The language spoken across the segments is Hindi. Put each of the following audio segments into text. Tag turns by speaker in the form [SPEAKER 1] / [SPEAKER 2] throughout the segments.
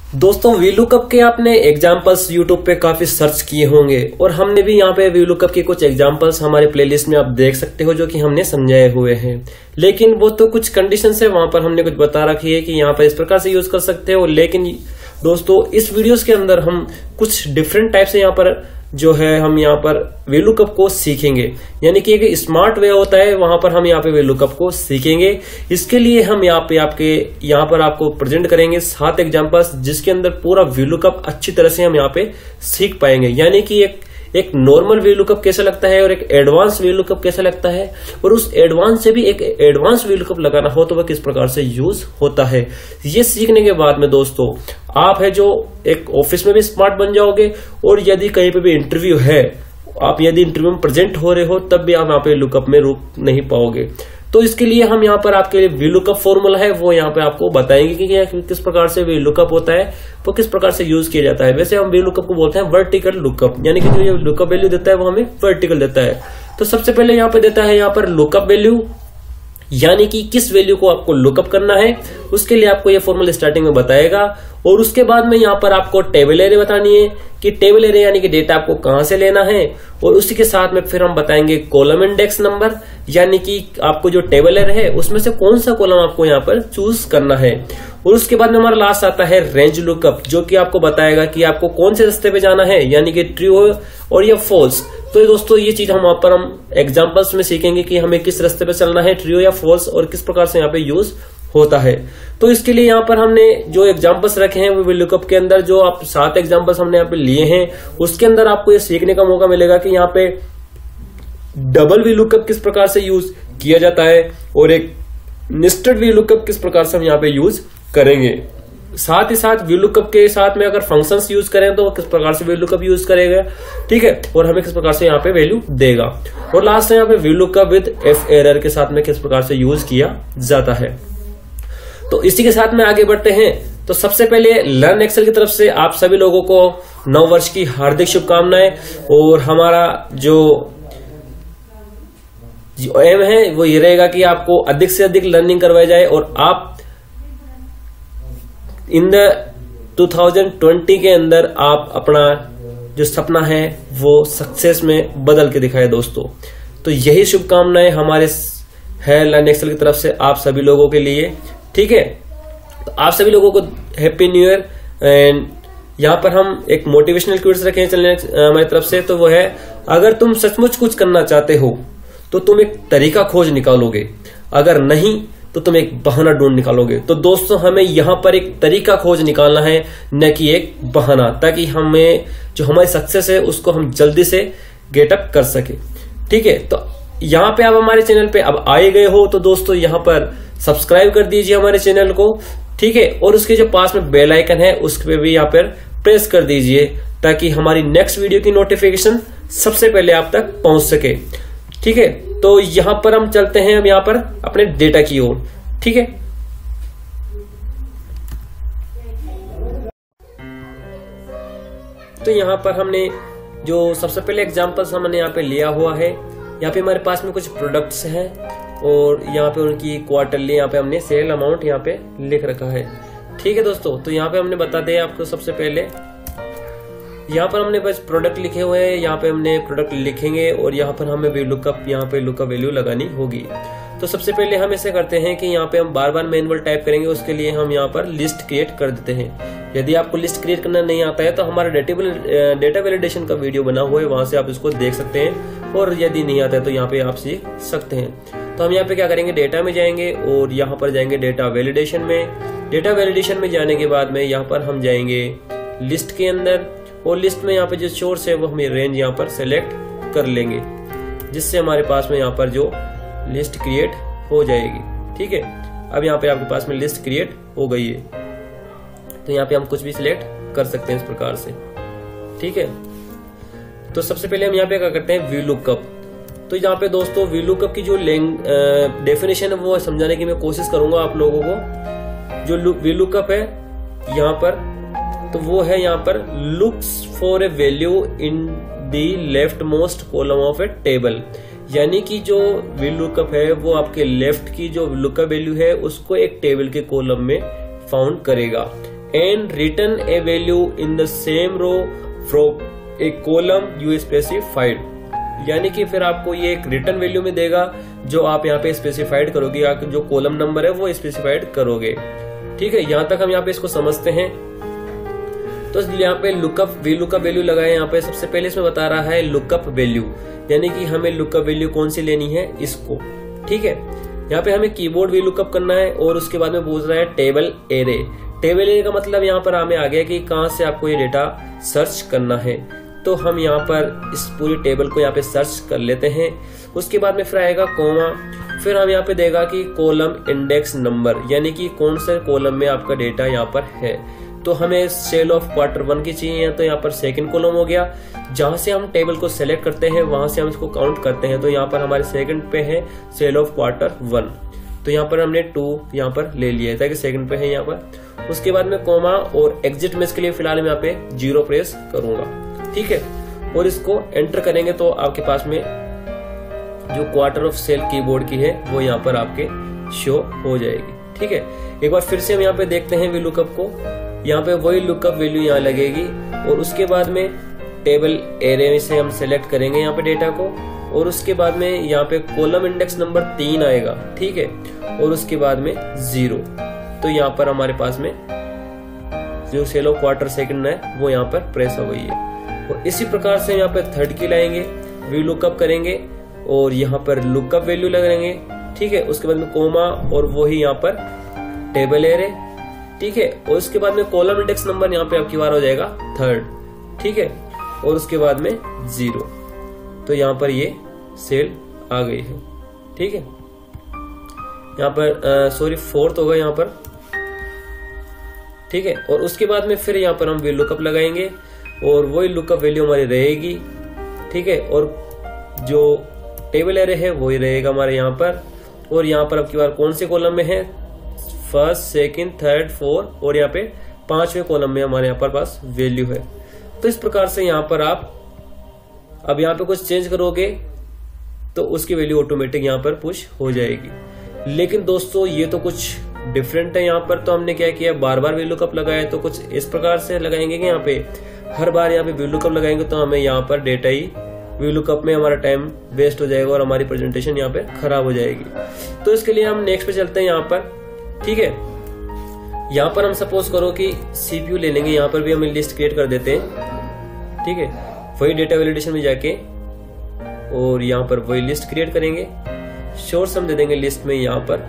[SPEAKER 1] दोस्तों वीलुकअप के आपने एग्जांपल्स यूट्यूब पे काफी सर्च किए होंगे और हमने भी यहाँ पे वीलुकअप के कुछ एग्जांपल्स हमारे प्लेलिस्ट में आप देख सकते हो जो कि हमने समझाए हुए हैं। लेकिन वो तो कुछ कंडीशंस है, वहां पर हमने कुछ बता रखी है कि यहाँ पर इस प्रकार से यूज कर सकते हो। लेकिन दोस्तों इस वीडियोस के अंदर हम कुछ डिफरेंट टाइप से यहाँ पर जो है हम यहाँ पर वीलुकअप को सीखेंगे, यानी कि एक स्मार्ट वे होता है वहां पर हम यहाँ पे वीलुकअप को सीखेंगे। इसके लिए हम यहाँ पर आपको प्रेजेंट करेंगे 7 एग्जांपल्स जिसके अंदर पूरा वीलुकअप अच्छी तरह से हम यहाँ पे सीख पाएंगे, यानी कि एक नॉर्मल वीलुकअप कैसा लगता है और एक एडवांस वीलुकअप कैसा लगता है, और उस एडवांस से भी एक एडवांस वीलुकअप लगाना हो तो वह किस प्रकार से यूज होता है। ये सीखने के बाद में दोस्तों आप है जो एक ऑफिस में भी स्मार्ट बन जाओगे, और यदि कहीं पे भी इंटरव्यू है, आप यदि इंटरव्यू में प्रेजेंट हो रहे हो तब भी आप यहाँ पे लुकअप में रुक नहीं पाओगे। तो इसके लिए हम यहाँ पर आपके लिए वीलुकअप फॉर्मूला है वो यहाँ पे आपको बताएंगे कि किस प्रकार से वीलुकअप होता है, वो किस प्रकार से यूज किया जाता है। वैसे हम वीलुकअप को बोलते हैं वर्टिकल लुकअप, यानी कि जो ये लुकअप वैल्यू देता है वो हमें वर्टिकल देता है। तो सबसे पहले यहाँ पे देता है यहाँ पर लुकअप वैल्यू, यानी कि किस वैल्यू को आपको लुकअप करना है, उसके लिए आपको ये फॉर्मूला स्टार्टिंग में बताएगा। और उसके बाद में यहाँ पर आपको टेबल एरे बतानी है कि टेबल एरे यानी कि डेटा आपको कहां से लेना है, और उसी के साथ में फिर हम बताएंगे कॉलम इंडेक्स नंबर, यानी कि आपको जो टेबल एरे है उसमें से कौन सा कॉलम आपको यहाँ पर चूज करना है। और उसके बाद में हमारा लास्ट आता है रेंज लुकअप, जो कि आपको बताएगा कि आपको कौन से रास्ते पे जाना है, यानी कि ट्रू और या फॉल्स। तो दोस्तों ये चीज हम एग्जांपल्स में सीखेंगे कि हमें किस रास्ते पे चलना है, ट्रू या फॉल्स, और किस प्रकार से यहाँ पे यूज होता है। तो इसके लिए यहाँ पर हमने जो एग्जांपल्स रखे हैं वो वीलुकअप के अंदर जो आप 7 एग्जांपल्स हमने यहाँ पे लिए हैं, उसके अंदर आपको ये सीखने का मौका मिलेगा कि यहाँ पे डबल वीलुकअप किस प्रकार से यूज किया जाता है और एक नेस्टेड वीलुकअप किस प्रकार से हम यहाँ पे यूज करेंगे। साथ ही साथ वीलुकअप के साथ में अगर फंक्शंस यूज करें तो किस प्रकार से वीलुकअप यूज करेगा, ठीक है, और हमें किस प्रकार से यहाँ पे वैल्यू देगा। और लास्ट में यहाँ पे वीलुकअप विद एफ एरर के साथ में किस प्रकार से यूज किया जाता है। तो इसी के साथ में आगे बढ़ते हैं। तो सबसे पहले लर्न एक्सेल की तरफ से आप सभी लोगों को नव वर्ष की हार्दिक शुभकामनाएं, और हमारा जो एम है वो ये रहेगा कि आपको अधिक से अधिक लर्निंग करवाई जाए और आप इन द 2020 के अंदर आप अपना जो सपना है वो सक्सेस में बदल के दिखाए दोस्तों। तो यही शुभकामनाएं हमारे है लर्न एक्सेल की तरफ से आप सभी लोगों के लिए, ठीक है। तो आप सभी लोगों को हैप्पी न्यू ईयर। एंड यहाँ पर हम एक मोटिवेशनल क्विज रखे हैं चलने हमारी तरफ से, तो वो है अगर तुम सचमुच कुछ करना चाहते हो तो तुम एक तरीका खोज निकालोगे, अगर नहीं तो तुम एक बहाना ढूंढ निकालोगे। तो दोस्तों हमें यहाँ पर एक तरीका खोज निकालना है, न कि एक बहाना, ताकि हमें जो हमारी सक्सेस है उसको हम जल्दी से गेट अप कर सके, ठीक है। तो यहाँ पे आप हमारे चैनल पे अब आए गए हो तो दोस्तों यहाँ पर सब्सक्राइब कर दीजिए हमारे चैनल को, ठीक है, और उसके जो पास में बेल आइकन है उस पे भी यहाँ पर प्रेस कर दीजिए ताकि हमारी नेक्स्ट वीडियो की नोटिफिकेशन सबसे पहले आप तक पहुंच सके, ठीक है। तो यहां पर हम चलते हैं अब यहाँ पर अपने डेटा की ओर, ठीक है। तो यहाँ पर हमने जो सबसे पहले एग्जांपल्स हमने यहाँ पे लिया हुआ है, यहाँ पे हमारे पास में कुछ प्रोडक्ट्स हैं और यहाँ पे उनकी क्वार्टरली यहाँ पे हमने सेल अमाउंट यहाँ पे लिख रखा है, ठीक है दोस्तों। तो यहाँ पे हमने बता दिया आपको, सबसे पहले यहाँ पर हमने बस प्रोडक्ट लिखे हुए हैं, यहाँ पे हमने प्रोडक्ट लिखेंगे और यहाँ पर हमें लुकअप यहाँ पे लुकअप वैल्यू लगानी होगी। तो सबसे पहले हम ऐसे करते हैं कि यहाँ पे हम बार बार मैनुअल टाइप करेंगे, उसके लिए हम यहाँ पर लिस्ट क्रिएट कर देते हैं। यदि आपको लिस्ट क्रिएट करना नहीं आता है तो हमारा डेटा वैलिडेशन का वीडियो बना हुआ है, वहां से आप इसको देख सकते हैं, और यदि नहीं आता है तो यहाँ पे आप सीख सकते हैं। तो हम यहाँ पे क्या करेंगे, डेटा में जाएंगे और यहाँ पर जाएंगे डेटा वैलिडेशन में। डेटा वैलिडेशन में जाने के बाद में यहाँ पर हम जाएंगे लिस्ट के अंदर, और लिस्ट में यहाँ पे जो सोर्स है वो हमें रेंज यहाँ पर सेलेक्ट कर लेंगे, जिससे हमारे पास में यहाँ पर जो लिस्ट क्रिएट हो जाएगी, ठीक है। अब यहाँ पे आपके पास में लिस्ट क्रिएट हो गई है, तो यहाँ पे हम कुछ भी सिलेक्ट कर सकते हैं इस प्रकार से, ठीक है। तो सबसे पहले हम यहाँ पे क्या करते हैं, वीलुकअप। तो यहाँ पे दोस्तों वीलुकअप की जो डेफिनेशन है वो समझाने की मैं कोशिश करूंगा आप लोगों को। जो वीलुकअप है यहाँ पर, तो वो है यहाँ पर looks for a value in the left most column of a table, यानी कि जो वीलुकअप है वो आपके लेफ्ट की जो लुकअप वैल्यू है उसको एक टेबल के कॉलम में फाउंड करेगा। And return a value in the same row from a column you specified. यानी कि फिर आपको ये एक रिटर्न वैल्यू में देगा जो आप यहाँ पे स्पेसिफाइड करोगे, या जो कॉलम नंबर है वो स्पेसिफाइड करोगे। ठीक है, यहां तक हम यहाँ पे इसको समझते हैं। तो यहाँ पे लुकअप वैल्यू लगाए। यहाँ पे सबसे पहले इसमें बता रहा है लुकअप वैल्यू, यानी कि हमें लुकअप वैल्यू कौन सी लेनी है, इसको। ठीक है, यहाँ पे हमें कीबोर्ड भी लुकअप करना है और उसके बाद में पूछ रहा है टेबल एरे। टेबल एरे का मतलब यहाँ पर हमें आ गया कि कहाँ से आपको ये डेटा सर्च करना है। तो हम यहाँ पर इस पूरी टेबल को यहाँ पे सर्च कर लेते हैं। उसके बाद में फिर आएगा कोमा, फिर हम यहाँ पे देगा कि कॉलम इंडेक्स नंबर, यानी कि कौन से कॉलम में आपका डेटा यहाँ पर है। तो हमें सेल ऑफ क्वार्टर 1 की चाहिए, तो यहाँ पर सेकंड कॉलम हो गया। जहां से हम टेबल को सेलेक्ट करते हैं वहां से हम इसको काउंट करते हैं। तो यहाँ पर हमारे सेकंड पे है सेल ऑफ क्वार्टर 1, तो यहाँ पर हमने 2 यहाँ पर ले लिया है ताकि सेकंड पे है यहाँ पर। उसके बाद में कोमा और एग्जिट में इसके लिए फिलहाल मैं यहाँ पे 0 प्रेस करूंगा। ठीक है, और इसको एंटर करेंगे तो आपके पास में जो क्वार्टर ऑफ सेल कीबोर्ड की है वो यहाँ पर आपके शो हो जाएगी। ठीक है, एक बार फिर से हम यहाँ पे देखते हैं वी लुकअप को। यहाँ पे वही लुकअप वैल्यू यहाँ लगेगी और उसके बाद में टेबल एरे से हम सेलेक्ट करेंगे यहाँ पे डेटा को, और उसके बाद में यहाँ पे कॉलम इंडेक्स नंबर 3 आएगा। ठीक है, और उसके बाद में 0। तो यहाँ पर हमारे पास में जो सेल ऑफ क्वार्टर सेकंड है वो यहाँ पर प्रेस हो गई है। और इसी प्रकार से यहाँ पे थर्ड की लाएंगे, वी लुकअप करेंगे और यहाँ पर लुकअप वैल्यू लगाएंगे। ठीक है, उसके बाद में कोमा और वही यहाँ पर टेबल एरे। ठीक है, और उसके बाद में कॉलम इंडेक्स नंबर यहाँ पे आपकी बार हो जाएगा 3rd। ठीक है, और उसके बाद में 0। तो यहाँ पर ये सेल आ गई है। ठीक है, यहाँ पर सॉरी 4th होगा यहाँ पर। ठीक है, और उसके बाद में फिर यहाँ पर हम वी लुकअप लगाएंगे और वही लुकअप वैल्यू हमारी रहेगी। ठीक है, और जो टेबल एरे है वही रहेगा हमारे यहाँ पर। और यहाँ पर आपकी बार कौन से कॉलम में है, 1st, 2nd, 3rd, 4th, और यहाँ पे 5वें कॉलम में हमारे यहाँ पर पास वैल्यू है। तो इस प्रकार से यहाँ पर आप अब यहाँ पे कुछ चेंज करोगे तो उसकी वैल्यू ऑटोमेटिक यहाँ पर पुश हो जाएगी। लेकिन दोस्तों ये तो कुछ डिफरेंट है। यहाँ पर तो हमने क्या किया, बार बार वी लुकअप लगाया, तो कुछ इस प्रकार से लगाएंगे कि यहाँ पे हर बार यहाँ पे वी लुकअप लगाएंगे तो हमें यहाँ पर डेटा ही वी लुकअप में हमारा टाइम वेस्ट हो जाएगा और हमारी प्रेजेंटेशन यहाँ पे खराब हो जाएगी। तो इसके लिए हम नेक्स्ट पे चलते हैं यहाँ पर। ठीक है, यहाँ पर हम सपोज करो कि सीपीयू ले लेंगे, यहाँ पर भी हम लिस्ट क्रिएट कर देते हैं। ठीक है, वही डेटा वैलिडेशन में जाके और यहाँ पर वही लिस्ट क्रिएट करेंगे, सोर्स हम दे देंगे लिस्ट में यहाँ पर।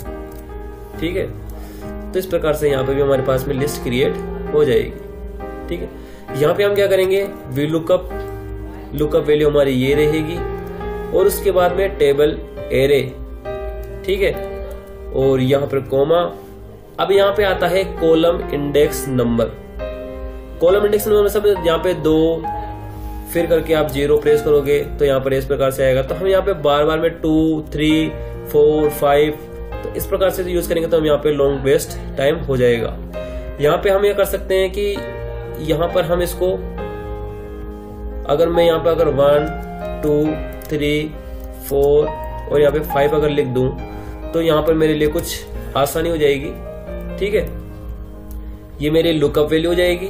[SPEAKER 1] ठीक है, तो इस प्रकार से यहाँ पे भी हमारे पास में लिस्ट क्रिएट हो जाएगी। ठीक है, यहाँ पे हम क्या करेंगे, वी लुकअप वैल्यू हमारी ये रहेगी और उसके बाद में टेबल एरे। ठीक है, और यहाँ पर कोमा। अब यहाँ पे आता है column index number. Column index number में सब यहाँ पे 2 फिर करके आप 0 प्रेस करोगे तो यहाँ पर इस प्रकार से आएगा। तो हम यहाँ पे बार बार में 2, 3, 4, 5 तो इस प्रकार से यूज करेंगे तो हम यहाँ पे लॉन्ग वेस्ट टाइम हो जाएगा। यहाँ पे हम ये कर सकते हैं कि यहाँ पर हम इसको अगर मैं यहाँ पे अगर 1, 2, 3, 4 और यहाँ पे 5 अगर लिख दूं तो यहाँ पर मेरे लिए कुछ आसानी हो जाएगी। ठीक है, ये मेरी लुकअप वैल्यू हो जाएगी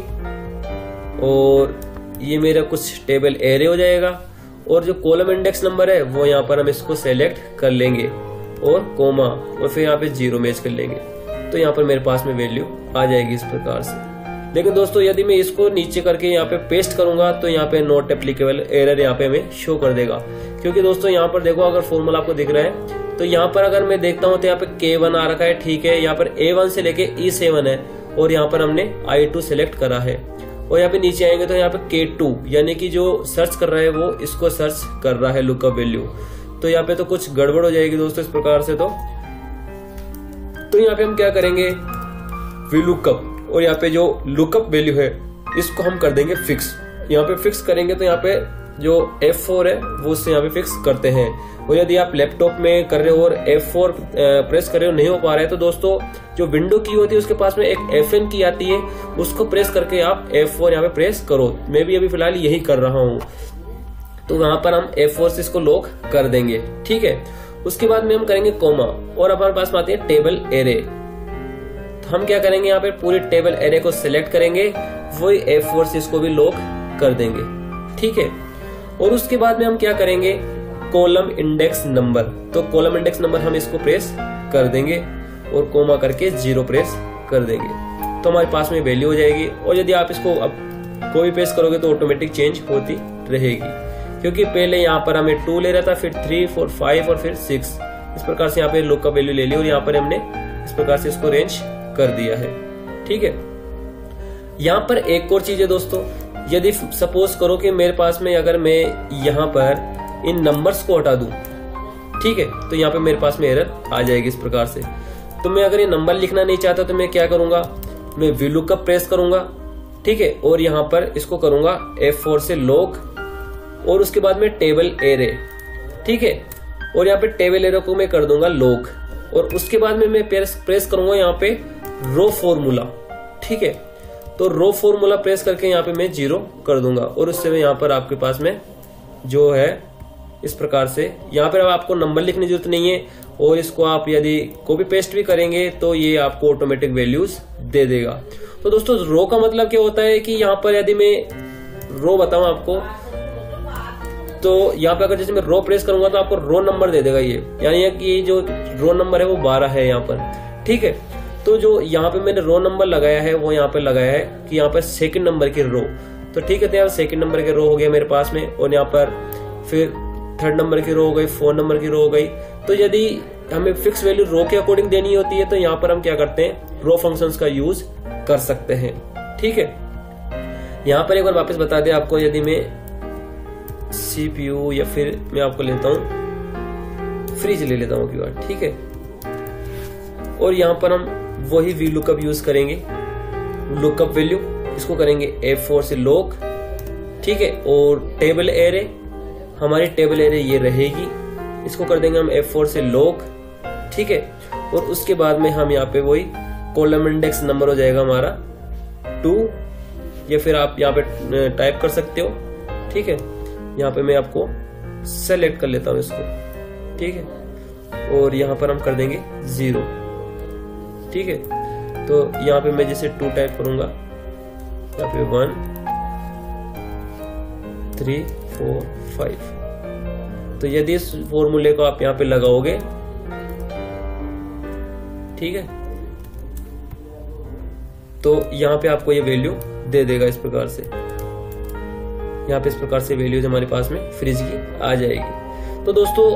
[SPEAKER 1] और ये मेरा कुछ टेबल एरे हो जाएगा और जो कॉलम इंडेक्स नंबर है वो यहाँ पर हम इसको सेलेक्ट कर लेंगे और कोमा और फिर यहाँ पे 0 मैच कर लेंगे तो यहाँ पर मेरे पास में वैल्यू आ जाएगी इस प्रकार से। लेकिन दोस्तों यदि मैं इसको नीचे करके यहाँ पे पेस्ट करूंगा तो यहाँ पे नॉट एप्लीकेबल एरर यहाँ पे हमें शो कर देगा, क्योंकि दोस्तों यहाँ पर देखो अगर फॉर्मूला आपको दिख रहा है तो यहाँ पर अगर मैं देखता हूँ तो यहाँ पे K1 आ रखा है। ठीक है, यहाँ पर A1 से लेके E7 है और यहाँ पर हमने I2 सेलेक्ट करा है और यहाँ पे नीचे आएंगे तो यहाँ पे K2 यानी कि जो सर्च कर रहा है वो इसको सर्च कर रहा है लुकअप वैल्यू। तो यहाँ पे तो कुछ गड़बड़ हो जाएगी दोस्तों इस प्रकार से। तो यहाँ पे हम क्या करेंगे, वी लुकअप और यहाँ पे जो लुकअप वैल्यू है इसको हम कर देंगे फिक्स। यहाँ पे फिक्स करेंगे तो यहाँ पे जो F4 है वो उससे यहाँ पे फिक्स करते हैं। और यदि आप लैपटॉप में कर रहे हो और F4 प्रेस कर रहे हो नहीं हो पा रहा है तो दोस्तों जो विंडो की होती है उसके पास में एक FN की आती है, उसको प्रेस करके आप F4 यहाँ पे प्रेस करो। मैं भी अभी फिलहाल यही कर रहा हूँ। तो वहां पर हम F4 से इसको लॉक कर देंगे। ठीक है, उसके बाद में हम करेंगे कोमा और हमारे पास में आती है टेबल एरे। हम क्या करेंगे, यहाँ पे पूरी टेबल एरे को सिलेक्ट करेंगे, वही F4 से इसको भी लॉक कर देंगे। ठीक है, और उसके बाद में हम क्या करेंगे, कॉलम इंडेक्स नंबर, तो कॉलम इंडेक्स नंबर हम इसको प्रेस कर देंगे और कोमा करके 0 प्रेस कर देंगे, तो हमारे पास में वैल्यू हो जाएगी। और यदि आप इसको अब कॉपी पेस्ट करोगे तो ऑटोमेटिक चेंज होती रहेगी, क्योंकि पहले यहाँ पर हमें 2 ले रहा था, फिर 3, 4, 5 और फिर 6, इस प्रकार से यहाँ पे लुक का वैल्यू ले ली और यहाँ पर हमने इस प्रकार से इसको रेंज कर दिया है। ठीक है, यहाँ पर एक और चीज है दोस्तों, यदि सपोज करो कि मेरे पास में अगर मैं यहाँ पर इन नंबर्स को हटा दूं, ठीक है, तो यहाँ पे मेरे पास में एरर आ जाएगी इस प्रकार से। तो मैं अगर ये नंबर लिखना नहीं चाहता तो मैं क्या करूंगा, मैं VLOOKUP प्रेस करूंगा, ठीक है, और यहाँ पर इसको करूंगा F4 से लॉक और उसके बाद में टेबल एरे, ठीक है, और यहाँ पे टेबल एरे को मैं कर दूंगा लॉक और उसके बाद में मैं प्रेस करूंगा यहाँ पे रो फॉर्मूला। ठीक है, तो रो फॉर्मूला प्रेस करके यहाँ पे मैं 0 कर दूंगा और उससे यहाँ पर आपके पास में जो है इस प्रकार से, यहाँ पर अब आपको नंबर लिखने की जरूरत नहीं है और इसको आप यदि कॉपी पेस्ट भी करेंगे तो ये आपको ऑटोमेटिक वैल्यूज दे देगा। तो दोस्तों रो का मतलब क्या होता है कि यहाँ पर यदि मैं रो बताऊं आपको, तो यहाँ पे अगर जैसे मैं रो प्रेस करूंगा तो आपको रो नंबर दे देगा ये, यानी कि जो रो नंबर है वो 12 है यहाँ पर। ठीक है, तो जो यहाँ पे मैंने रो नंबर लगाया है वो यहाँ पे लगाया है कि यहाँ पर सेकंड नंबर की रो, तो ठीक है, तो यहाँ सेकंड नंबर की रो हो गया मेरे पास में और यहाँ पर फिर थर्ड नंबर की रो हो गई, 4 नंबर की रो हो गई। तो यदि हमें फिक्स वैल्यू रो के अकॉर्डिंग देनी होती है तो यहाँ पर हम क्या करते हैं, रो फंक्शंस का यूज कर सकते हैं। ठीक है, यहाँ पर एक बार वापस बता दें आपको, यदि मैं CPU या फिर मैं आपको लेता हूं फ्रिज ले लेता हूं की बार, ठीक है, और यहाँ पर हम वही VLOOKUP यूज करेंगे, लुकअप वैल्यू इसको करेंगे F4 से लॉक। ठीक है, और टेबल एरे, हमारी टेबल एरे ये रहेगी, इसको कर देंगे हम F4 से लॉक। ठीक है, और उसके बाद में हम यहाँ पे वही कॉलम इंडेक्स नंबर हो जाएगा हमारा 2, या फिर आप यहाँ पे टाइप कर सकते हो। ठीक है, यहाँ पे मैं आपको सेलेक्ट कर लेता हूँ इसको, ठीक है, और यहाँ पर हम कर देंगे 0। ठीक है, तो यहाँ पे मैं जैसे 2 टाइप करूंगा, यहाँ पे 1, 3, 4, 5। तो यदि इस फॉर्मूले को आप यहाँ पे लगाओगे, ठीक है, तो यहाँ पे आपको ये वैल्यू दे देगा इस प्रकार से, यहाँ पे इस प्रकार से वैल्यूज हमारे पास में फ्रिज की आ जाएगी। तो दोस्तों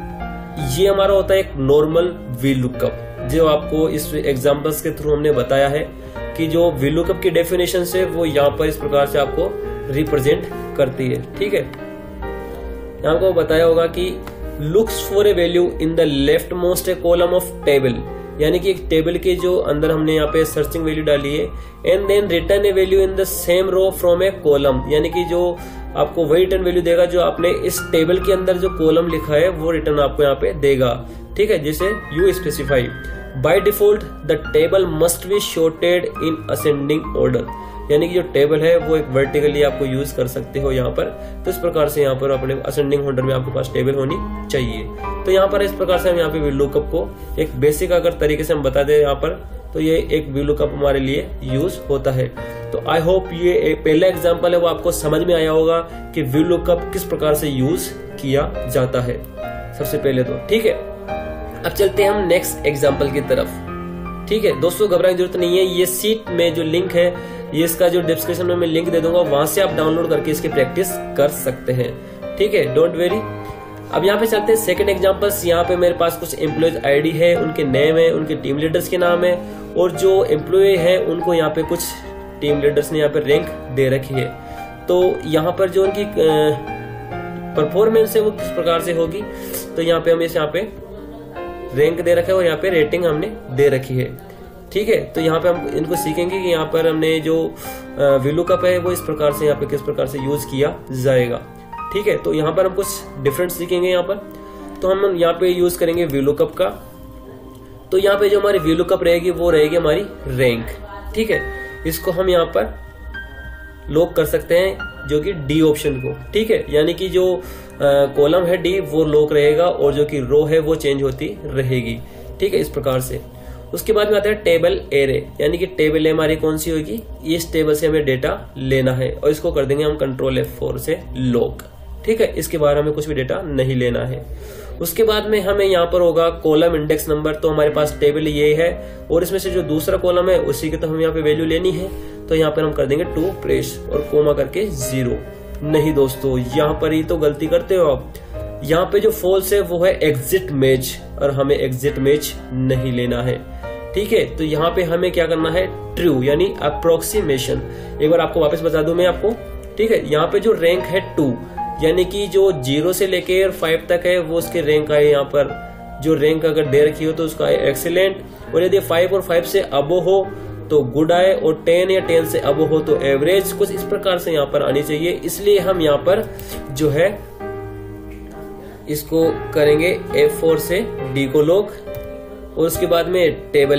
[SPEAKER 1] ये हमारा होता है एक नॉर्मल VLOOKUP, जो आपको इस एग्जांपल्स के थ्रू हमने बताया है कि जो VLOOKUP की डेफिनेशन है वो यहाँ पर इस प्रकार से आपको रिप्रेजेंट करती है। ठीक है, यहाँ को बताया होगा कि looks for a value in the left most column of table, यानी कि एक टेबल के जो अंदर हमने यहाँ पे सर्चिंग वैल्यू डाली है, and then return a value in the same row from a column, यानी कि जो आपको वही रिटर्न वैल्यू देगा जो आपने इस टेबल के अंदर जो कॉलम लिखा है वो रिटर्न आपको यहाँ पे देगा। ठीक है, जैसे you specify by default the table must be sorted in ascending order, यानी कि जो टेबल है वो एक वर्टिकली आपको यूज कर सकते हो यहाँ पर। तो इस प्रकार से यहाँ पर अपने असेंडिंग ऑर्डर में आपके पास टेबल होनी चाहिए। तो यहाँ पर इस प्रकार से हम यहाँ पे VLOOKUP को एक बेसिक अगर तरीके से हम बता दें यहाँ पर, तो ये एक VLOOKUP हमारे लिए यूज होता है। तो आई होप ये एक पहला एग्जाम्पल है वो आपको समझ में आया होगा कि VLOOKUP किस प्रकार से यूज किया जाता है सबसे पहले तो। ठीक है, अब चलते हैं हम नेक्स्ट एग्जाम्पल की तरफ। ठीक है दोस्तों, घबराने की जरूरत नहीं है, ये सीट में जो लिंक है ये इसका जो डिस्क्रिप्शन में मैं लिंक दे दूंगा, वहां से आप डाउनलोड करके इसकी प्रैक्टिस कर सकते हैं। ठीक है, डोंट वेरी। अब यहाँ पे चलते हैं सेकंड एग्जांपल्स। यहाँ पे मेरे पास कुछ एम्प्लॉयज आईडी है, उनके नेम है, उनके टीम लीडर्स के नाम है, और जो एम्प्लॉय है उनको यहाँ पे कुछ टीम लीडर्स ने यहाँ पे रैंक दे रखी है। तो यहाँ पर जो उनकी परफॉर्मेंस है वो किस प्रकार से होगी, तो यहाँ पे हम यहाँ पे रैंक दे रखा है और यहाँ पे रेटिंग हमने दे रखी है। ठीक है, तो यहाँ पे हम इनको सीखेंगे कि यहाँ पर हमने जो VLOOKUP है वो इस प्रकार से यहाँ पे किस प्रकार से यूज किया जाएगा। ठीक है, तो यहाँ पर हम कुछ डिफरेंट सीखेंगे। यहाँ पर तो हम यहाँ पे यूज करेंगे VLOOKUP का। तो यहाँ पे जो हमारी VLOOKUP रहेगी वो रहेगी हमारी रैंक। ठीक है, इसको हम यहाँ पर लॉक कर सकते हैं जो कि D ऑप्शन को। ठीक है, यानी कि जो कॉलम है D वो लॉक रहेगा और जो कि रो है वो चेंज होती रहेगी। ठीक है, इस प्रकार से। उसके बाद में आता है टेबल एरे, यानी कि टेबल हमारी कौन सी होगी, इस टेबल से हमें डेटा लेना है और इसको कर देंगे हम कंट्रोल F4 से लॉक। ठीक है, इसके बाद हमें कुछ भी डेटा नहीं लेना है। उसके बाद में हमें यहाँ पर होगा कॉलम इंडेक्स नंबर, तो हमारे पास टेबल ये है और इसमें से जो दूसरा कॉलम है उसी की तो हमें यहाँ पे वैल्यू लेनी है, तो यहाँ पर हम कर देंगे टू प्रेस और कोमा करके 0। नहीं दोस्तों, यहाँ पर ही तो गलती करते हो आप। यहाँ पे जो फॉल्स है वो है एग्जिट मैच और हमें एग्जिट मैच नहीं लेना है। ठीक है, तो यहाँ पे हमें क्या करना है, ट्रू यानी अप्रोक्सीमेशन। एक बार आपको वापस बता दूं मैं आपको। ठीक है, यहाँ पे जो रैंक है 2, यानी कि जो 0 से लेके 5 तक है वो उसके रैंक है। यहाँ पर जो रैंक अगर दे रखी हो तो उसका है एक्सीलेंट, और यदि 5 और 5 से अबो हो तो गुड आए, और 10 या 10 से अबो हो तो एवरेज। कुछ इस प्रकार से यहाँ पर आनी चाहिए, इसलिए हम यहाँ पर जो है इसको करेंगे F4 से D को लॉक, और उसके बाद में टेबल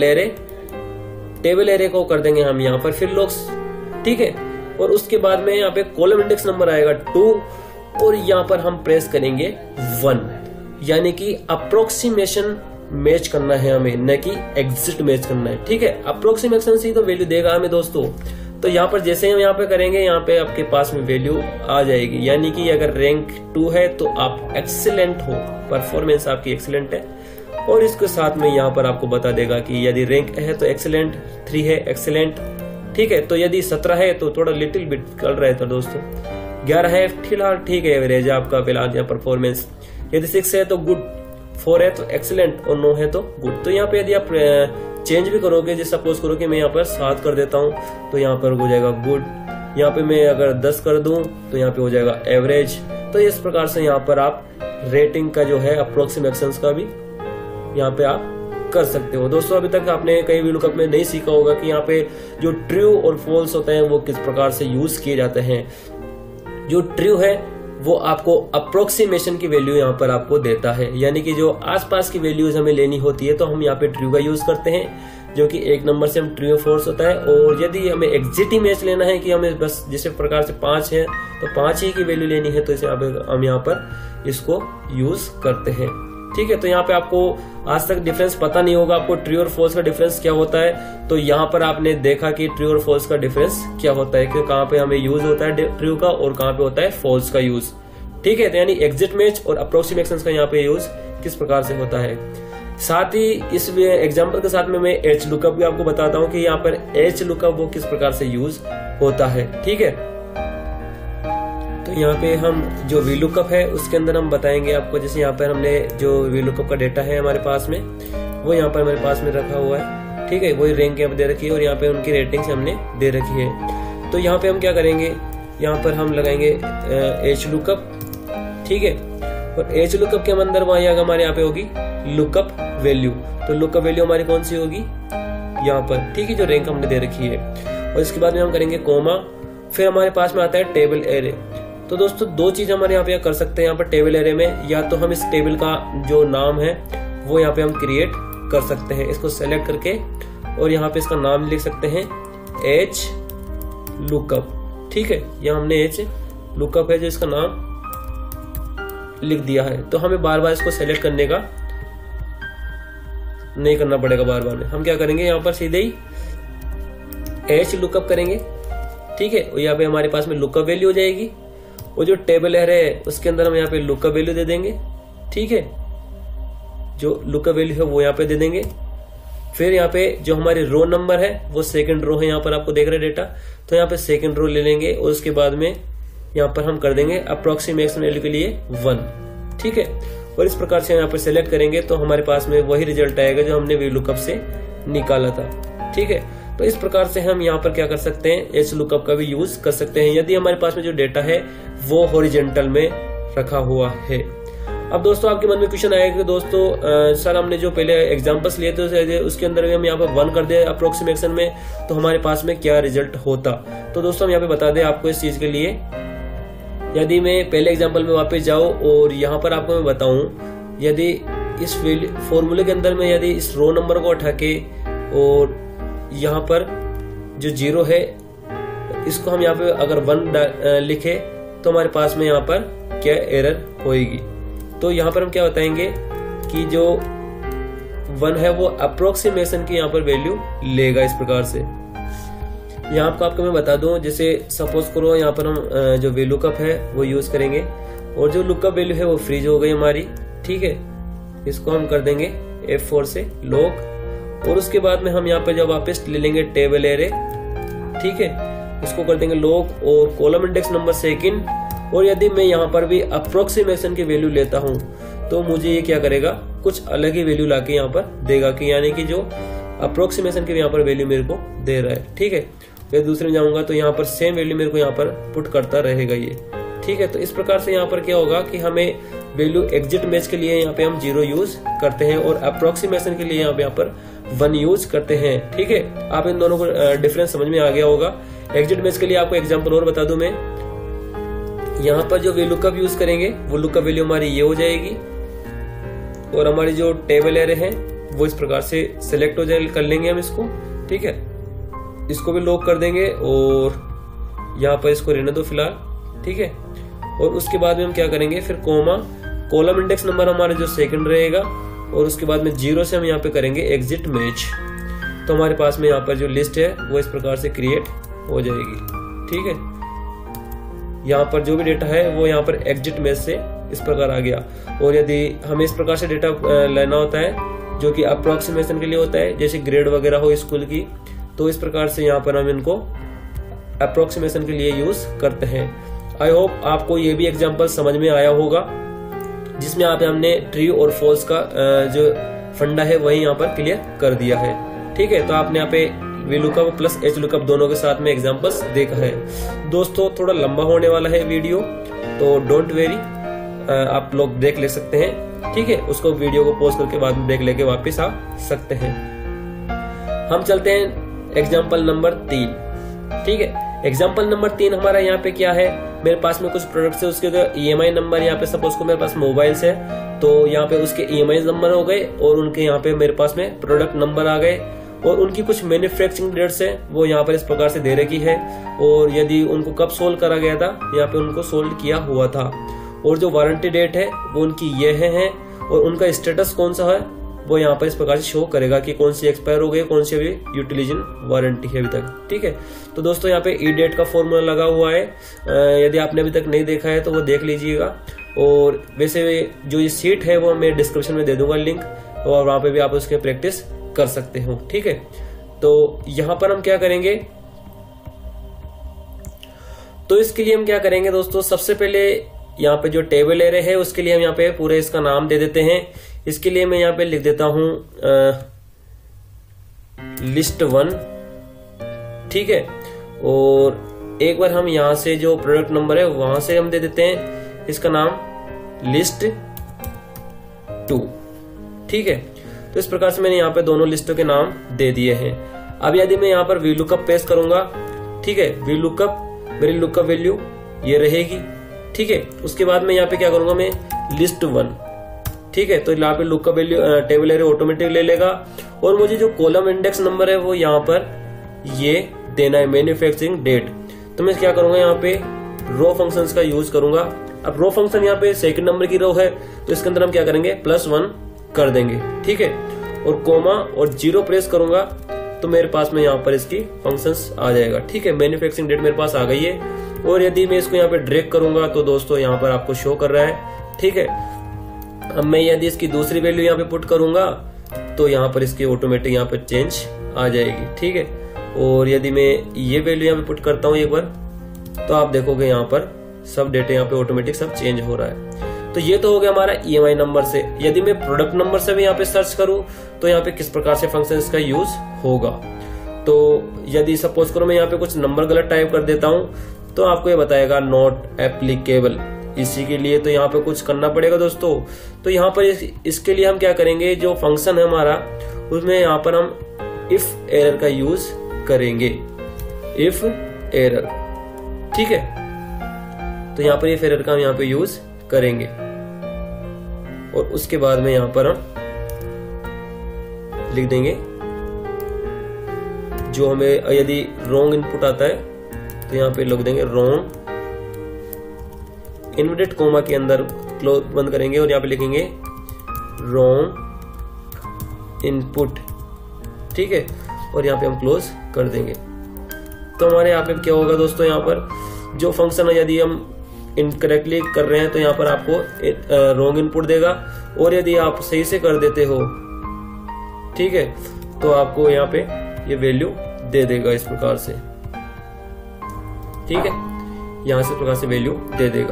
[SPEAKER 1] एरे को कर देंगे हम यहाँ पर फिर लॉक्स। ठीक है, और उसके बाद में यहाँ पे कॉलम इंडेक्स नंबर आएगा 2 और यहाँ पर हम प्रेस करेंगे 1, यानी कि अप्रोक्सीमेशन मैच करना है हमें, न कि एग्जिट मैच करना है। ठीक है, अप्रोक्सीमेशन से तो वैल्यू देगा हमें दोस्तों। तो यहाँ पर जैसे हम यहाँ पे करेंगे, यहाँ पे आपके पास में वैल्यू आ जाएगी, यानी कि अगर रैंक 2 है तो आप एक्सीलेंट हो, परफॉर्मेंस आपकी एक्सीलेंट है। और इसके साथ में यहाँ पर आपको बता देगा कि यदि रैंक है तो एक्सीलेंट, 3 है एक्सीलेंट। ठीक है, तो यदि 17 है तो थोड़ा लिटिल बिट कर रहा है, तो दोस्तों 11 है फिलहाल ठीक है, एवरेज आपका फिलहाल यहाँ परफॉर्मेंस। यदि 6 है तो गुड, 4 है तो एक्सीलेंट और 9 है तो गुड। तो यहाँ पे यदि आप चेंज भी करोगे, जैसे सपोज करो कि मैं यहाँ पर 7 कर देता हूँ तो यहाँ पर हो जाएगा गुड। यहाँ पे मैं अगर 10 कर दूं तो यहाँ पे हो जाएगा एवरेज। तो इस प्रकार से यहाँ पर आप रेटिंग का जो है अप्रोक्सीमेशंस का भी यहाँ पे आप कर सकते हो। दोस्तों अभी तक आपने कई वीलुकअप में नहीं सीखा होगा कि यहाँ पे जो ट्रू और फॉल्स होते हैं वो किस प्रकार से यूज किए जाते हैं। जो ट्रू है वो आपको अप्रोक्सीमेशन की वैल्यू यहाँ पर आपको देता है, यानी कि जो आसपास की वैल्यूज हमें लेनी होती है तो हम यहाँ पे ट्रू का यूज करते हैं, जो कि 1 नंबर से हम ट्रू और फॉल्स होता है। और यदि हमें एग्जिट मैच लेना है कि हमें बस जिस प्रकार से 5 है तो 5 ही की वैल्यू लेनी है, तो इसे हम यहाँ पर इसको यूज करते हैं। ठीक है, तो यहाँ पे आपको आज तक डिफरेंस पता नहीं होगा आपको ट्रू और फॉल्स का डिफरेंस क्या होता है। तो यहाँ पर आपने देखा कि ट्रू और फॉल्स का डिफरेंस क्या होता है, कि कहाँ पे हमें यूज होता है ट्रू का और कहाँ पे होता है फॉल्स का यूज। ठीक है, तो यानी एग्जिट मैच और अप्रोक्सीमेशन का यहाँ पे यूज किस प्रकार से होता है। साथ ही इस एग्जाम्पल के साथ में मैं एच लुकअप भी आपको बताता हूँ कि यहाँ पर एच लुकअप वो किस प्रकार से यूज होता है। ठीक है, तो यहाँ पे हम जो वीलुकअप है उसके अंदर हम बताएंगे आपको। जैसे यहाँ पर हमने जो वीलुकअप का डेटा है हमारे पास में वो यहाँ पर हमारे पास में रखा हुआ है। ठीक है, वही रैंक यहाँ पे दे रखी है और यहाँ पे उनकी रेटिंग्स हमने दे रखी है। तो यहाँ पे हम क्या करेंगे, यहाँ पर हम लगाएंगे एच लुकअप। ठीक है, और एच लुकअप के अंदर वहां हमारे यहाँ पे होगी लुकअप वैल्यू। तो लुकअप वैल्यू हमारी कौन सी होगी, यहाँ पर। ठीक है, जो रैंक हमने दे रखी है। और इसके बाद में हम करेंगे कोमा, फिर हमारे पास में आता है टेबल एरे। तो दोस्तों 2 चीज हमारे यहाँ पे कर सकते हैं। यहाँ पर टेबल एरे में या तो हम इस टेबल का जो नाम है वो यहाँ पे हम क्रिएट कर सकते हैं, इसको सेलेक्ट करके, और यहाँ पे इसका नाम लिख सकते हैं एच लुकअप। ठीक है, यहाँ हमने एच लुकअप है जो इसका नाम लिख दिया है। तो हमें बार बार इसको सेलेक्ट करने का नहीं करना पड़ेगा बार बार में। हम क्या करेंगे, यहाँ पर सीधे ही एच लुकअप करेंगे। ठीक है, और यहाँ पे हमारे पास में लुकअप वैल्यू हो जाएगी, और जो टेबल एरे है उसके अंदर हम यहाँ पे लुकअप वैल्यू दे देंगे। ठीक है, जो लुकअप वैल्यू है वो यहाँ पे दे देंगे। फिर यहाँ पे जो हमारी रो नंबर है वो सेकंड रो है, यहाँ पर आपको देख रहे डेटा, तो यहाँ पे सेकंड रो ले लेंगे और उसके बाद में यहाँ पर हम कर देंगे अप्रोक्सीमेशन वैल्यू के लिए 1। ठीक है, और इस प्रकार से यहाँ पर सेलेक्ट करेंगे तो हमारे पास में वही रिजल्ट आएगा जो हमने वीलुकअप से निकाला था। ठीक है, तो इस प्रकार से हम यहाँ पर क्या कर सकते हैं, एच लुकअप का भी यूज कर सकते हैं यदि हमारे पास में जो डेटा है वो हॉरिजॉन्टल में रखा हुआ है। अब दोस्तों आपके मन में क्वेश्चन आएगा कि दोस्तों सर हमने जो पहले एग्जांपल्स लिए थे उसके अंदर भी हम यहाँ पर 1 कर दे अप्रोक्सीमेशन में, तो हमारे पास में क्या रिजल्ट होता। तो दोस्तों हम यहाँ पे बता दें आपको इस चीज के लिए, यदि मैं पहले एग्जांपल में वापस जाऊं और यहाँ पर आपको मैं बताऊं, यदि इस फॉर्मूले के अंदर में यदि इस रो नंबर को उठा के और यहाँ पर जो 0 है इसको हम यहाँ पे अगर 1 लिखे तो हमारे पास में यहाँ पर क्या एरर होएगी। तो यहाँ पर हम क्या बताएंगे कि जो 1 है वो अप्रोक्सीमेशन की यहाँ पर वैल्यू लेगा इस प्रकार से। यहाँ पर आपको मैं बता दूं, जैसे सपोज करो यहाँ पर हम जो VLOOKUP है वो यूज करेंगे और जो लुकअप वैल्यू है वो फ्रीज हो गई हमारी। ठीक है, इसको हम कर देंगे F4 से लॉक और उसके बाद में हम यहाँ पे जब वापस ले लेंगे टेबल एरे। ठीक है, इसको कर देंगे लॉक और कॉलम इंडेक्स नंबर सेकंड। और यदि मैं यहाँ पर भी अप्रोक्सीमेशन की वैल्यू लेता हूँ तो मुझे ये क्या करेगा, कुछ अलग ही वैल्यू लाके यहाँ पर देगा कि यानी कि जो अप्रोक्सीमेशन की यहाँ पर वैल्यू मेरे को दे रहा है। ठीक है, मैं दूसरे में जाऊंगा तो यहाँ पर सेम वैल्यू मेरे को यहाँ पर पुट करता रहेगा ये। ठीक है, तो इस प्रकार से यहाँ पर क्या होगा कि हमें वैल्यू एग्जिट मैच के लिए यहाँ पे हम 0 यूज करते हैं और अप्रोक्सीमेशन के लिए यहाँ पर 1 यूज करते हैं। ठीक है, आप इन दोनों को डिफरेंस समझ में आ गया होगा। एग्जिट मैच के लिए आपको एग्जांपल और बता दूं मैं, यहाँ पर जो VLOOKUP यूज करेंगे वो लुकअप वैल्यू हमारी ये हो जाएगी और हमारी जो टेबल एरे है वो इस प्रकार से सिलेक्ट हो जाए, कर लेंगे हम इसको। ठीक है, इसको भी लॉक कर देंगे और यहाँ पर इसको रहने दो फिलहाल। ठीक है, और उसके बाद में हम क्या करेंगे, फिर कोमा, कॉलम इंडेक्स नंबर हमारा जो सेकंड रहेगा और उसके बाद में 0 से हम यहाँ पे करेंगे एग्जिट मैच। तो हमारे पास में यहाँ पर जो लिस्ट है वो इस प्रकार से क्रिएट हो जाएगी। ठीक है, यहाँ पर जो भी डेटा है वो यहाँ पर एग्जिट मैच से इस प्रकार आ गया। और यदि हमें इस प्रकार से डेटा लेना होता है जो कि अप्रोक्सीमेशन के लिए होता है, जैसे ग्रेड वगैरह हो स्कूल की, तो इस प्रकार से यहाँ पर हम इनको अप्रोक्सीमेशन के लिए यूज करते हैं। आई होप आपको ये भी एग्जांपल समझ में आया होगा, जिसमें हमने ट्रू और फॉल्स का जो फंडा है वही यहाँ पर क्लियर कर दिया है। ठीक है, तो आपने यहाँ पे VLOOKUP प्लस HLOOKUP दोनों के साथ में एग्जांपल्स देखा है। दोस्तों थोड़ा लंबा होने वाला है वीडियो, तो डोंट वेरी, आप लोग देख ले सकते हैं। ठीक है, उसको वीडियो को पॉज करके बाद में ब्रेक लेके वापस आ सकते हैं। हम चलते हैं एग्जाम्पल नंबर 3। ठीक है, एग्जाम्पल नंबर 3 हमारा यहाँ पे क्या है, मेरे पास में कुछ प्रोडक्ट्स है, उसके जो EMI नंबर यहाँ पे सपोज को मेरे पास मोबाइल्स है तो यहाँ पे उसके EMI नंबर हो गए और उनके यहाँ पे मेरे पास में प्रोडक्ट नंबर आ गए और उनकी कुछ मैन्युफैक्चरिंग डेट्स है वो यहाँ पर इस प्रकार से दे रखी है और यदि उनको कब सोल्व करा गया था यहाँ पे उनको सोल्व किया हुआ था और जो वारंटी डेट है वो उनकी ये है और उनका स्टेटस कौन सा है वो यहाँ पर इस प्रकार से शो करेगा कि कौन सी एक्सपायर हो गई, कौन सी अभी यूटिलाइजेशन वारंटी है अभी तक। ठीक है, तो दोस्तों यहाँ पे ई डेट का फॉर्मूला लगा हुआ है, यदि आपने अभी तक नहीं देखा है तो वो देख लीजिएगा। और वैसे जो ये सीट है वो मैं डिस्क्रिप्शन में दे दूंगा लिंक, और वहां पे भी आप उसके प्रैक्टिस कर सकते हो। ठीक है, तो यहाँ पर हम क्या करेंगे, तो इसके लिए हम क्या करेंगे दोस्तों, सबसे पहले यहाँ पे जो टेबल एरे है उसके लिए हम यहाँ पे पूरे इसका नाम दे देते हैं। इसके लिए मैं यहाँ पे लिख देता हूं लिस्ट 1। ठीक है, और एक बार हम यहाँ से जो प्रोडक्ट नंबर है वहां से हम दे देते हैं इसका नाम लिस्ट 2। ठीक है, तो इस प्रकार से मैंने यहाँ पे दोनों लिस्टों के नाम दे दिए हैं। अब यदि मैं यहाँ पर VLOOKUP पेस्ट करूंगा, ठीक है, VLOOKUP मेरी लुकअप वैल्यू ये रहेगी। ठीक है, उसके बाद मैं यहाँ पे क्या करूंगा, मैं लिस्ट 1। ठीक है, तो यहाँ पे lookup value table array automatic ले लेगा और मुझे जो कॉलम इंडेक्स नंबर है वो यहाँ पर ये देना है, मैन्युफैक्चरिंग डेट। तो मैं क्या करूंगा, यहाँ पे रो फंक्शंस का यूज करूंगा। अब रो फंक्शन यहाँ पे सेकंड नंबर की रो है तो इसके अंदर हम क्या करेंगे, +1 कर देंगे। ठीक है, और कोमा और 0 प्रेस करूंगा तो मेरे पास में यहाँ पर इसकी फंक्शंस आ जाएगा। ठीक है, मैन्युफैक्चरिंग डेट मेरे पास आ गई है और यदि मैं इसको यहाँ पे ड्रैग करूंगा तो दोस्तों यहाँ पर आपको शो कर रहा है। ठीक है, अब मैं यदि इसकी दूसरी वैल्यू यहाँ पे पुट करूंगा तो यहाँ पर इसकी ऑटोमेटिक यहाँ पे चेंज आ जाएगी। ठीक है, और यदि मैं ये वैल्यू यहाँ पे पुट करता हूँ एक बार तो आप देखोगे यहाँ पर सब डेटा यहाँ पे ऑटोमेटिक सब चेंज हो रहा है। तो ये तो हो गया हमारा EMI नंबर से। यदि मैं प्रोडक्ट नंबर से भी यहाँ पे सर्च करूँ तो यहाँ पे किस प्रकार से फंक्शन का यूज होगा, तो यदि सपोज करो मैं यहाँ पे कुछ नंबर गलत टाइप कर देता हूँ तो आपको ये बताएगा नॉट एप्लीकेबल। इसी के लिए तो यहाँ पे कुछ करना पड़ेगा दोस्तों। तो यहाँ पर इसके लिए हम क्या करेंगे, जो फंक्शन है हमारा उसमें यहाँ पर हम इफ एरर का यूज करेंगे, इफ एरर। ठीक है, तो यहाँ पर इफ एरर का हम यहाँ पे यूज करेंगे और उसके बाद में यहाँ पर हम लिख देंगे जो हमें यदि रॉन्ग इनपुट आता है तो यहाँ पे लिख देंगे रॉन्ग, इन्वर्टेड कोमा के अंदर क्लोज बंद करेंगे और यहाँ पे लिखेंगे रॉन्ग इनपुट, ठीक है, और यहाँ पे हम क्लोज कर देंगे। तो हमारे यहाँ पे क्या होगा दोस्तों, यहाँ पर जो फंक्शन है यदि हम इनकरेक्टली कर रहे हैं तो यहाँ पर आपको रॉन्ग इनपुट देगा, और यदि आप सही से कर देते हो, ठीक है, तो आपको यहाँ पे ये वैल्यू दे देगा इस प्रकार से, ठीक है, यहां से प्रकार से वैल्यू दे देगा।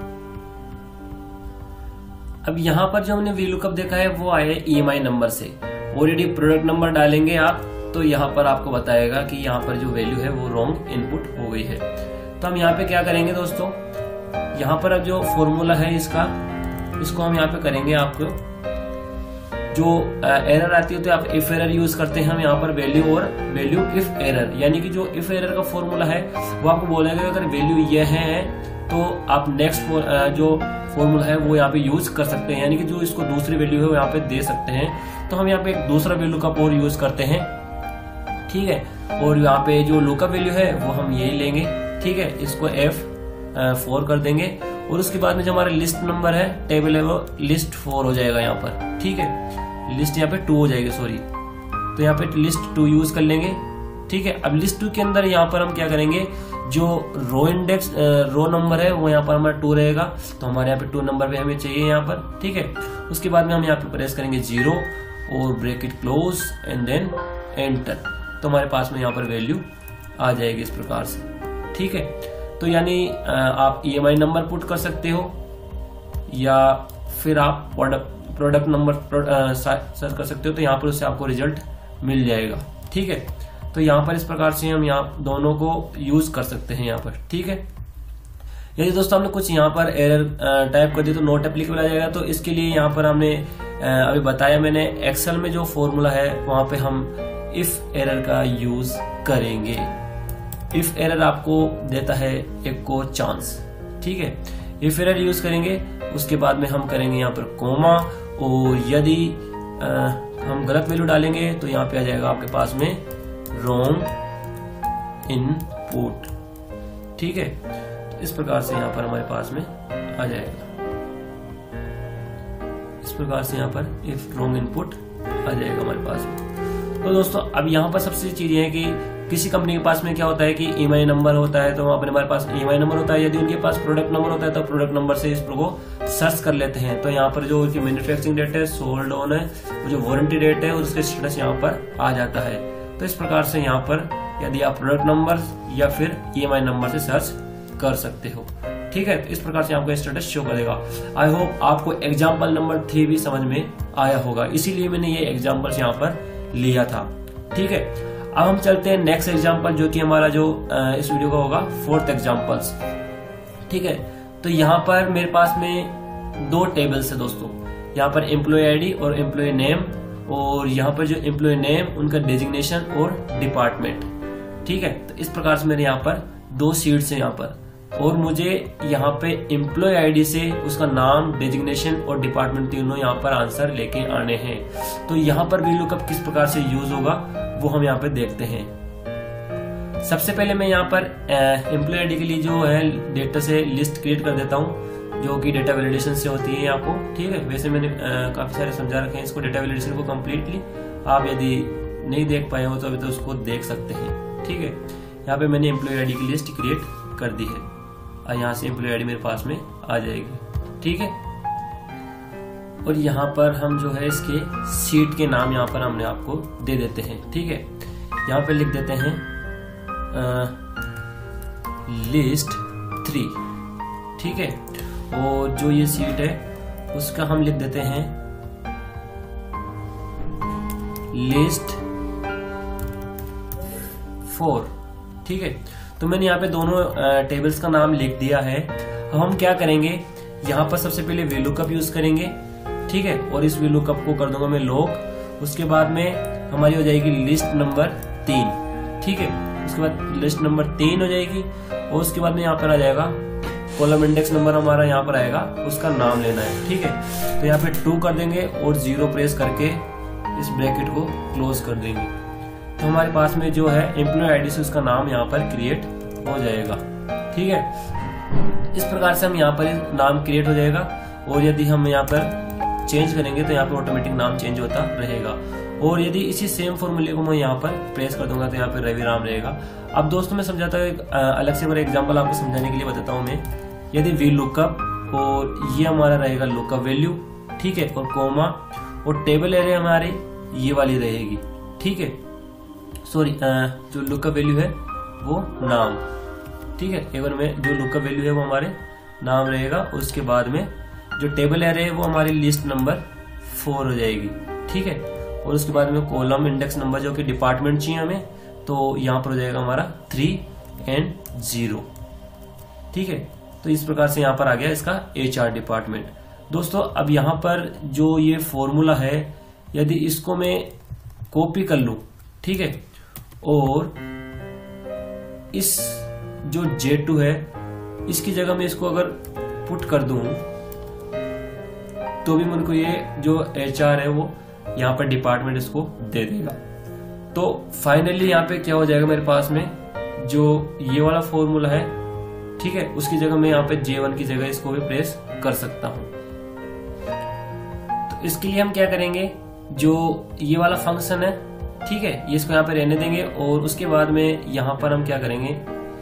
[SPEAKER 1] अब यहाँ पर जो हमने VLOOKUP देखा है वो आया है EMI नंबर से, और यदि प्रोडक्ट नंबर डालेंगे आप तो यहाँ पर आपको बताएगा कि यहाँ पर जो वैल्यू है वो रॉन्ग इनपुट हो गई है। तो हम यहाँ पे क्या करेंगे दोस्तों, यहाँ पर अब जो फॉर्मूला है इसको हम यहाँ पे करेंगे, आपको जो एरर आती है तो आप इफ एरर यूज करते हैं हम यहाँ पर वैल्यू और वैल्यू इफ एरर, यानी कि जो इफ एरर का फॉर्मूला है वो आपको बोलेगा अगर वैल्यू ये है तो आप नेक्स्ट जो फॉर्मूला है वो यहाँ पे यूज कर सकते हैं, यानी कि जो इसको दूसरी वैल्यू है वो यहाँ पे दे सकते हैं। तो हम यहाँ पे एक दूसरा वैल्यू का और यूज करते हैं, ठीक है, और यहाँ पे जो लुकअप वैल्यू है वो हम यही लेंगे, ठीक है, इसको F4 कर देंगे, और उसके बाद में जो हमारा लिस्ट नंबर है टेबल है वो लिस्ट 4 हो जाएगा यहाँ पर, ठीक है, लिस्ट यहाँ पे 2 हो जाएगी, सॉरी, तो यहाँ पे लिस्ट 2 यूज कर लेंगे, ठीक है। अब लिस्ट 2 के अंदर यहाँ पर हम क्या करेंगे, जो रो इंडेक्स रो नंबर है वो यहाँ पर हमारा 2 रहेगा, तो हमारे यहाँ पे 2 नंबर भी हमें चाहिए यहाँ पर, ठीक है। उसके बाद में हम यहाँ पे प्रेस करेंगे 0 और bracket close and then enter, तो हमारे पास में यहाँ पर वैल्यू आ जाएगी इस प्रकार से, ठीक है। तो यानी आप EMI नंबर पुट कर सकते हो या फिर आप प्रोडक्ट नंबर सर्च कर सकते हो, तो यहाँ पर उससे आपको रिजल्ट मिल जाएगा, ठीक है। तो यहाँ पर इस प्रकार से हम यहाँ दोनों को यूज कर सकते हैं यहाँ पर, ठीक है। यदि दोस्तों हमने कुछ यहाँ पर एरर टाइप कर दी तो नॉट एप्लीकेबल आ जाएगा, तो इसके लिए यहाँ पर हमने अभी बताया मैंने एक्सेल में जो फॉर्मूला है वहां पे हम इफ एरर का यूज करेंगे। इफ एरर आपको देता है एक को चांस, ठीक है, इफ एरर यूज करेंगे, उसके बाद में हम करेंगे यहाँ पर कोमा, और यदि हम गलत वैल्यू डालेंगे तो यहाँ पे आ जाएगा आपके पास में रॉन्ग इनपुट, ठीक है। तो इस प्रकार से यहाँ पर हमारे पास में आ जाएगा, इस प्रकार से यहाँ पर इफ रॉन्ग इनपुट आ जाएगा हमारे पास में। तो दोस्तों अब यहाँ पर सबसे चीज ये है कि किसी कंपनी के पास में क्या होता है कि EMI नंबर होता है, तो वहां पर हमारे पास EMI नंबर होता है, यदि उनके पास प्रोडक्ट नंबर होता है तो प्रोडक्ट नंबर से इस को सर्च कर लेते हैं। तो यहाँ पर जो उनकी मैन्युफैक्चरिंग डेट है, सोल्ड ऑन है, जो वारंटी डेट है, उसके स्टेटस यहाँ पर आ जाता है। तो इस प्रकार से यहाँ पर यदि आप प्रोडक्ट नंबर या फिर EMI नंबर से सर्च कर सकते हो, ठीक है। तो इस प्रकार से आपका स्टेटस शो करेगा। आई होप आपको एग्जाम्पल नंबर 3 भी समझ में आया होगा, इसीलिए मैंने ये एग्जाम्पल्स यहाँ पर लिया था, ठीक है। अब हम चलते हैं नेक्स्ट एग्जाम्पल, जो कि हमारा जो इस वीडियो का होगा 4th एग्जाम्पल्स, ठीक है। तो यहाँ पर मेरे पास में 2 टेबल्स है दोस्तों, यहाँ पर एम्प्लॉय आईडी और एम्प्लॉय नेम, और यहाँ पर जो एम्प्लॉय नेम उनका डेजिग्नेशन और डिपार्टमेंट, ठीक है। तो इस प्रकार से मेरे यहाँ पर 2 शीट्स है यहाँ पर, और मुझे यहाँ पे एम्प्लॉय आईडी से उसका नाम, डेजिग्नेशन और डिपार्टमेंट तीनों यहाँ पर आंसर लेके आने हैं। तो यहाँ पर VLOOKUP किस प्रकार से यूज होगा वो हम यहाँ पे देखते हैं। सबसे पहले मैं यहाँ पर एम्प्लॉय आईडी के लिए जो है डेटा से लिस्ट क्रिएट कर देता हूँ, जो कि डेटा वैलिडेशन से होती है आपको, ठीक है। वैसे मैंने काफी सारे समझा रखे हैं इसको, डेटा वैलिडेशन को कम्प्लीटली। आप यदि नहीं देख पाए हो तो अभी तो उसको देख सकते हैं, ठीक है। यहाँ पे मैंने एम्प्लॉय आईडी की लिस्ट क्रिएट कर दी है, और यहाँ से एम्प्लॉय आईडी मेरे पास में आ जाएगी, ठीक है। और यहाँ पर हम जो है इसके सीट के नाम यहाँ पर हमने आपको दे देते हैं, ठीक है। यहाँ पे लिख देते हैं लिस्ट 3, ठीक है। और जो ये सीट है उसका हम लिख देते हैं लिस्ट 4, ठीक है। तो मैंने यहाँ पे दोनों टेबल्स का नाम लिख दिया है। अब हम क्या करेंगे, यहाँ पर सबसे पहले VLOOKUP यूज करेंगे, ठीक है, और इस VLOOKUP को कर दूंगा मैं लॉक। उसके बाद में हमारी हो जाएगी लिस्ट नंबर 3, ठीक है। उसके बाद लिस्ट नंबर 3 हो जाएगी, और उसके बाद में यहाँ पर आ जाएगा कॉलम इंडेक्स नंबर, हमारा यहाँ पर आएगा, उसका नाम लेना है, ठीक है। तो यहाँ पे 2 कर देंगे और 0 प्रेस करके इस ब्रैकेट को क्लोज कर देंगे। तो हमारे पास में जो है एम्प्लॉय आईडी से उसका नाम यहाँ पर क्रिएट हो जाएगा, ठीक है। इस प्रकार से हम यहाँ पर नाम क्रिएट हो जाएगा, और यदि हम यहाँ पर चेंज करेंगे तो यहाँ पर ऑटोमेटिक नाम चेंज होता रहेगा। और यदि इसी सेम फॉर्मूले को मैं यहाँ पर प्रेस कर दूंगा तो यहाँ पर रवि राम रहेगा। अब दोस्तों मैं समझाता हूँ, अलग से मेरा एग्जाम्पल आपको समझाने के लिए बताता हूँ मैं। यदि वी लुकअप और ये हमारा रहेगा लुकअप वैल्यू, ठीक है, और कोमा, और टेबल एरे हमारी ये वाली रहेगी, ठीक है, सॉरी जो लुकअप वैल्यू है वो नाम, ठीक है, एक बार में जो लुकअप वैल्यू है वो हमारे नाम रहेगा। उसके बाद में जो टेबल एरे है वो हमारी लिस्ट नंबर 4 हो जाएगी, ठीक है, और उसके बाद में कॉलम इंडेक्स नंबर जो कि डिपार्टमेंट चाहिए हमें, तो यहाँ पर हो जाएगा हमारा 3 और 0, ठीक है। तो इस प्रकार से यहाँ पर आ गया इसका HR डिपार्टमेंट। दोस्तों अब यहाँ पर जो ये फॉर्मूला है, यदि इसको मैं कॉपी कर लूं, ठीक है, और इस जो J2 है इसकी जगह मैं इसको अगर पुट कर दूं तो भी मुझको ये जो HR है वो यहाँ पर डिपार्टमेंट इसको दे देगा। तो फाइनली यहाँ पे क्या हो जाएगा, मेरे पास में जो ये वाला फॉर्मूला है, ठीक है, उसकी जगह मैं यहाँ पे J1 की जगह इसको भी प्रेस कर सकता हूं। तो इसके लिए हम क्या करेंगे, जो ये वाला फंक्शन है, ठीक है, ये इसको यहाँ पे रहने देंगे, और उसके बाद में यहाँ पर हम क्या करेंगे,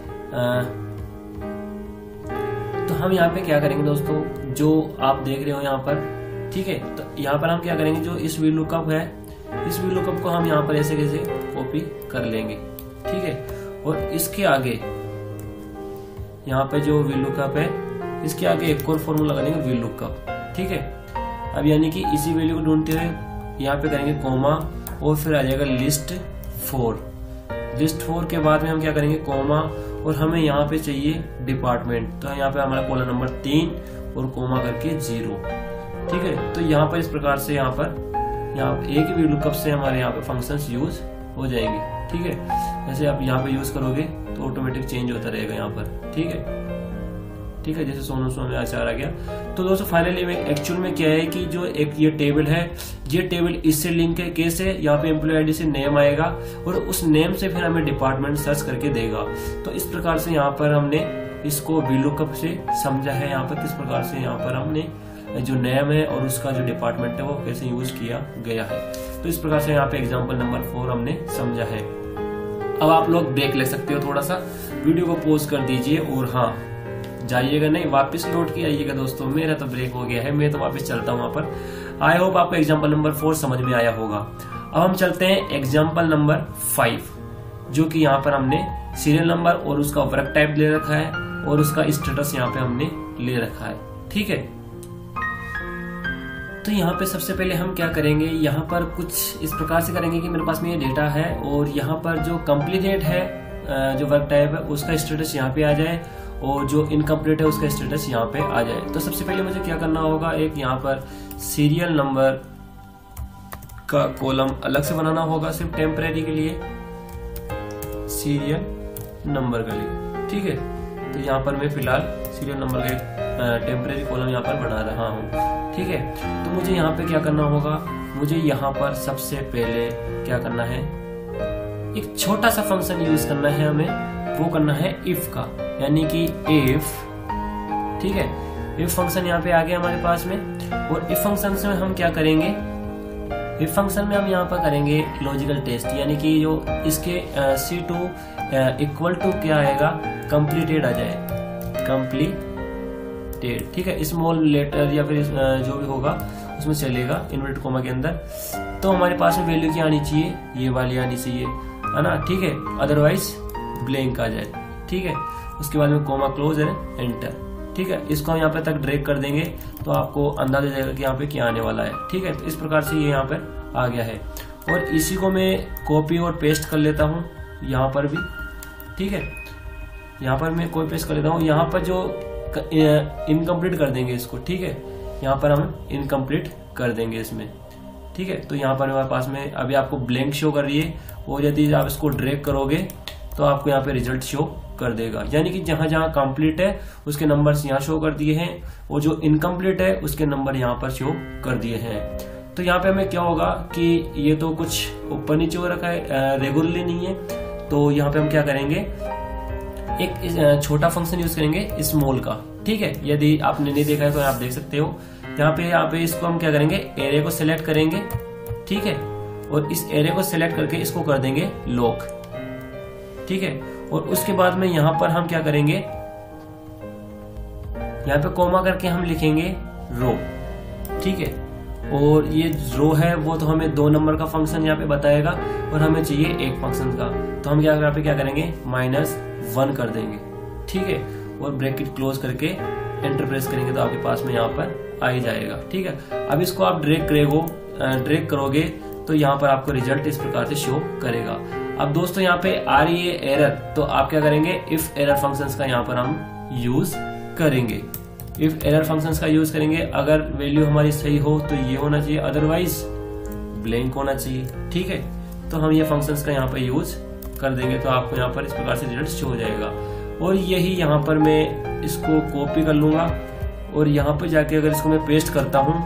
[SPEAKER 1] तो हम यहाँ पे क्या करेंगे दोस्तों, जो आप देख रहे हो यहाँ पर, ठीक है, तो यहाँ पर हम क्या करेंगे, जो इस वी लुकअप है, इस वी लुकअप को हम यहाँ पर ऐसे कैसे कॉपी कर लेंगे, ठीक है, और इसके आगे यहाँ पे जो वी लुकअप है इसके आगे एक और फॉर्मूला लगा देंगे वी लुकअप, ठीक है। अब यानी कि इसी वैल्यू को ढूंढते हुए यहाँ पे करेंगे कोमा, और फिर आ जाएगा लिस्ट 4। लिस्ट 4 के बाद में हम क्या करेंगे, कोमा, और हमें यहाँ पे चाहिए डिपार्टमेंट, तो यहाँ पे हमारा कॉलम नंबर 3 और कोमा करके 0, ठीक है। तो यहाँ पर इस प्रकार से यहाँ एक ही वी लुकअप से हमारे यहाँ पे फंक्शंस यूज हो जाएंगे, ठीक है। जैसे आप यहाँ पे यूज करोगे तो ऑटोमेटिक चेंज होता रहेगा यहाँ पर, ठीक है, ठीक है, जैसे सोनू सोनू आचार आ गया। तो दोस्तों फाइनली में एक्चुअल में क्या है कि जो एक ये टेबल है, ये टेबल इससे लिंक है, कैसे, यहाँ पे एम्प्लॉय आईडी से नेम आएगा और उस नेम से फिर हमें डिपार्टमेंट सर्च करके देगा। तो इस प्रकार से यहाँ पर हमने इसको वी लुकअप से समझा है, यहाँ पर किस प्रकार से यहाँ पर हमने जो नेम है और उसका जो डिपार्टमेंट है वो कैसे यूज किया गया है। तो इस प्रकार से यहाँ पे एग्जाम्पल नंबर 4 हमने समझा है। अब आप लोग ब्रेक ले सकते हो, थोड़ा सा वीडियो को पॉज कर दीजिए, और हाँ जाइएगा नहीं, वापस लौट के आइएगा दोस्तों। मेरा तो ब्रेक हो गया है, मैं तो वापस चलता हूँ वहां पर। आई होप आपको एग्जाम्पल नंबर 4 समझ में आया होगा। अब हम चलते हैं एग्जाम्पल नंबर 5, जो कि यहाँ पर हमने सीरियल नंबर और उसका वर्क टाइप ले रखा है और उसका स्टेटस यहाँ पे हमने ले रखा है, ठीक है। तो यहाँ पे सबसे पहले हम क्या करेंगे, यहाँ पर कुछ इस प्रकार से करेंगे कि मेरे पास में ये डेटा है और यहाँ पर जो कंप्लीटेड है जो वर्क टाइप है उसका स्टेटस यहाँ पे आ जाए, और जो इनकम्प्लीट है उसका स्टेटस यहाँ पे आ जाए। तो सबसे पहले मुझे क्या करना होगा, एक यहाँ पर सीरियल नंबर का कॉलम अलग से बनाना होगा, सिर्फ टेम्परेरी के लिए, सीरियल नंबर के लिए, ठीक है। तो यहाँ पर मैं फिलहाल सीरियल नंबर का एक टेम्परेरी कॉलम यहाँ पर बना रहा हूँ, ठीक है। तो मुझे यहाँ पे क्या करना होगा, मुझे यहाँ पर सबसे पहले क्या करना है, एक छोटा सा फंक्शन यूज करना है हमें, वो करना है इफ का, यानी कि इफ, ठीक है। इफ फंक्शन यहाँ पे आ गया हमारे पास में, और इफ फंक्शन में हम क्या करेंगे, इफ फंक्शन में हम यहाँ पर करेंगे लॉजिकल टेस्ट, यानी कि जो इसके C2 इक्वल टू क्या आएगा, कंप्लीटेड आ जाए, कंप्लीटेड, ठीक है। स्मॉल लेटर या फिर जो भी होगा उसमें चलेगा इन्वर्टेड कोमा के अंदर। तो हमारे पास में वैल्यू क्या आनी चाहिए, ये वाली आनी चाहिए, है ना, ठीक है, अदरवाइज ब्लैंक आ जाए, ठीक है। उसके बाद में कोमा क्लोज है, एंटर, ठीक है। इसको हम यहाँ पे तक ड्रैग कर देंगे तो आपको अंदाजा जाएगा कि यहाँ पे क्या आने वाला है, ठीक है। तो इस प्रकार से ये यहाँ पर आ गया है, और इसी को मैं कॉपी और पेस्ट कर लेता हूँ यहाँ पर भी, ठीक है। यहाँ पर मैं कॉपी पेस्ट कर लेता हूँ, यहाँ पर जो इनकम्प्लीट कर देंगे इसको, ठीक है, यहाँ पर हम इनकम्प्लीट कर देंगे इसमें, ठीक है। तो यहाँ पर हमारे पास में अभी आपको ब्लैंक शो कर रही है, और यदि आप इसको ड्रैग करोगे तो आपको यहाँ पे रिजल्ट शो कर देगा, यानी कि जहां जहां कंप्लीट है उसके नंबर्स यहाँ शो कर दिए हैं, और जो इनकम्प्लीट है उसके नंबर यहाँ पर शो कर दिए हैं। तो यहाँ पे हमें क्या होगा कि ये तो कुछ ऊपर नीचे हो रखा है, रेगुलरली नहीं है, तो यहाँ पे हम क्या करेंगे, एक छोटा फंक्शन यूज करेंगे स्मॉल का, ठीक है। यदि आपने नहीं देखा है तो आप देख सकते हो। यहाँ पे इसको हम क्या करेंगे, एरे को सिलेक्ट करेंगे, ठीक है, और इस एरे को सिलेक्ट करके इसको कर देंगे लॉक। ठीक है, और उसके बाद में यहां पर हम क्या करेंगे, यहाँ पे कोमा करके हम लिखेंगे रो। ठीक है, और ये रो है वो तो हमें 2 नंबर का फंक्शन यहाँ पे बताएगा और हमें चाहिए 1 फंक्शन का, तो हम यहाँ पे क्या करेंगे -1 कर देंगे। ठीक है, और ब्रैकेट क्लोज करके एंटर प्रेस करेंगे तो आपके पास में यहाँ पर आ ही जाएगा। ठीक है, अब इसको आप ड्रैग करोगे तो यहाँ पर आपको रिजल्ट इस प्रकार से शो करेगा। अब दोस्तों यहाँ पे आ रही है एरर, तो आप क्या करेंगे, इफ एरर फंक्शंस का यहाँ पर हम यूज करेंगे। इफ एरर फंक्शंस का यूज करेंगे, अगर वैल्यू हमारी सही हो तो ये होना चाहिए, अदरवाइज ब्लैंक होना चाहिए। ठीक है, तो हम ये फंक्शंस का यहाँ पर यूज कर देंगे तो आपको यहाँ पर इस प्रकार से रिजल्ट शो हो जाएगा। और यही यहाँ पर मैं इसको कॉपी कर लूंगा और यहाँ पर जाके अगर इसको मैं पेस्ट करता हूं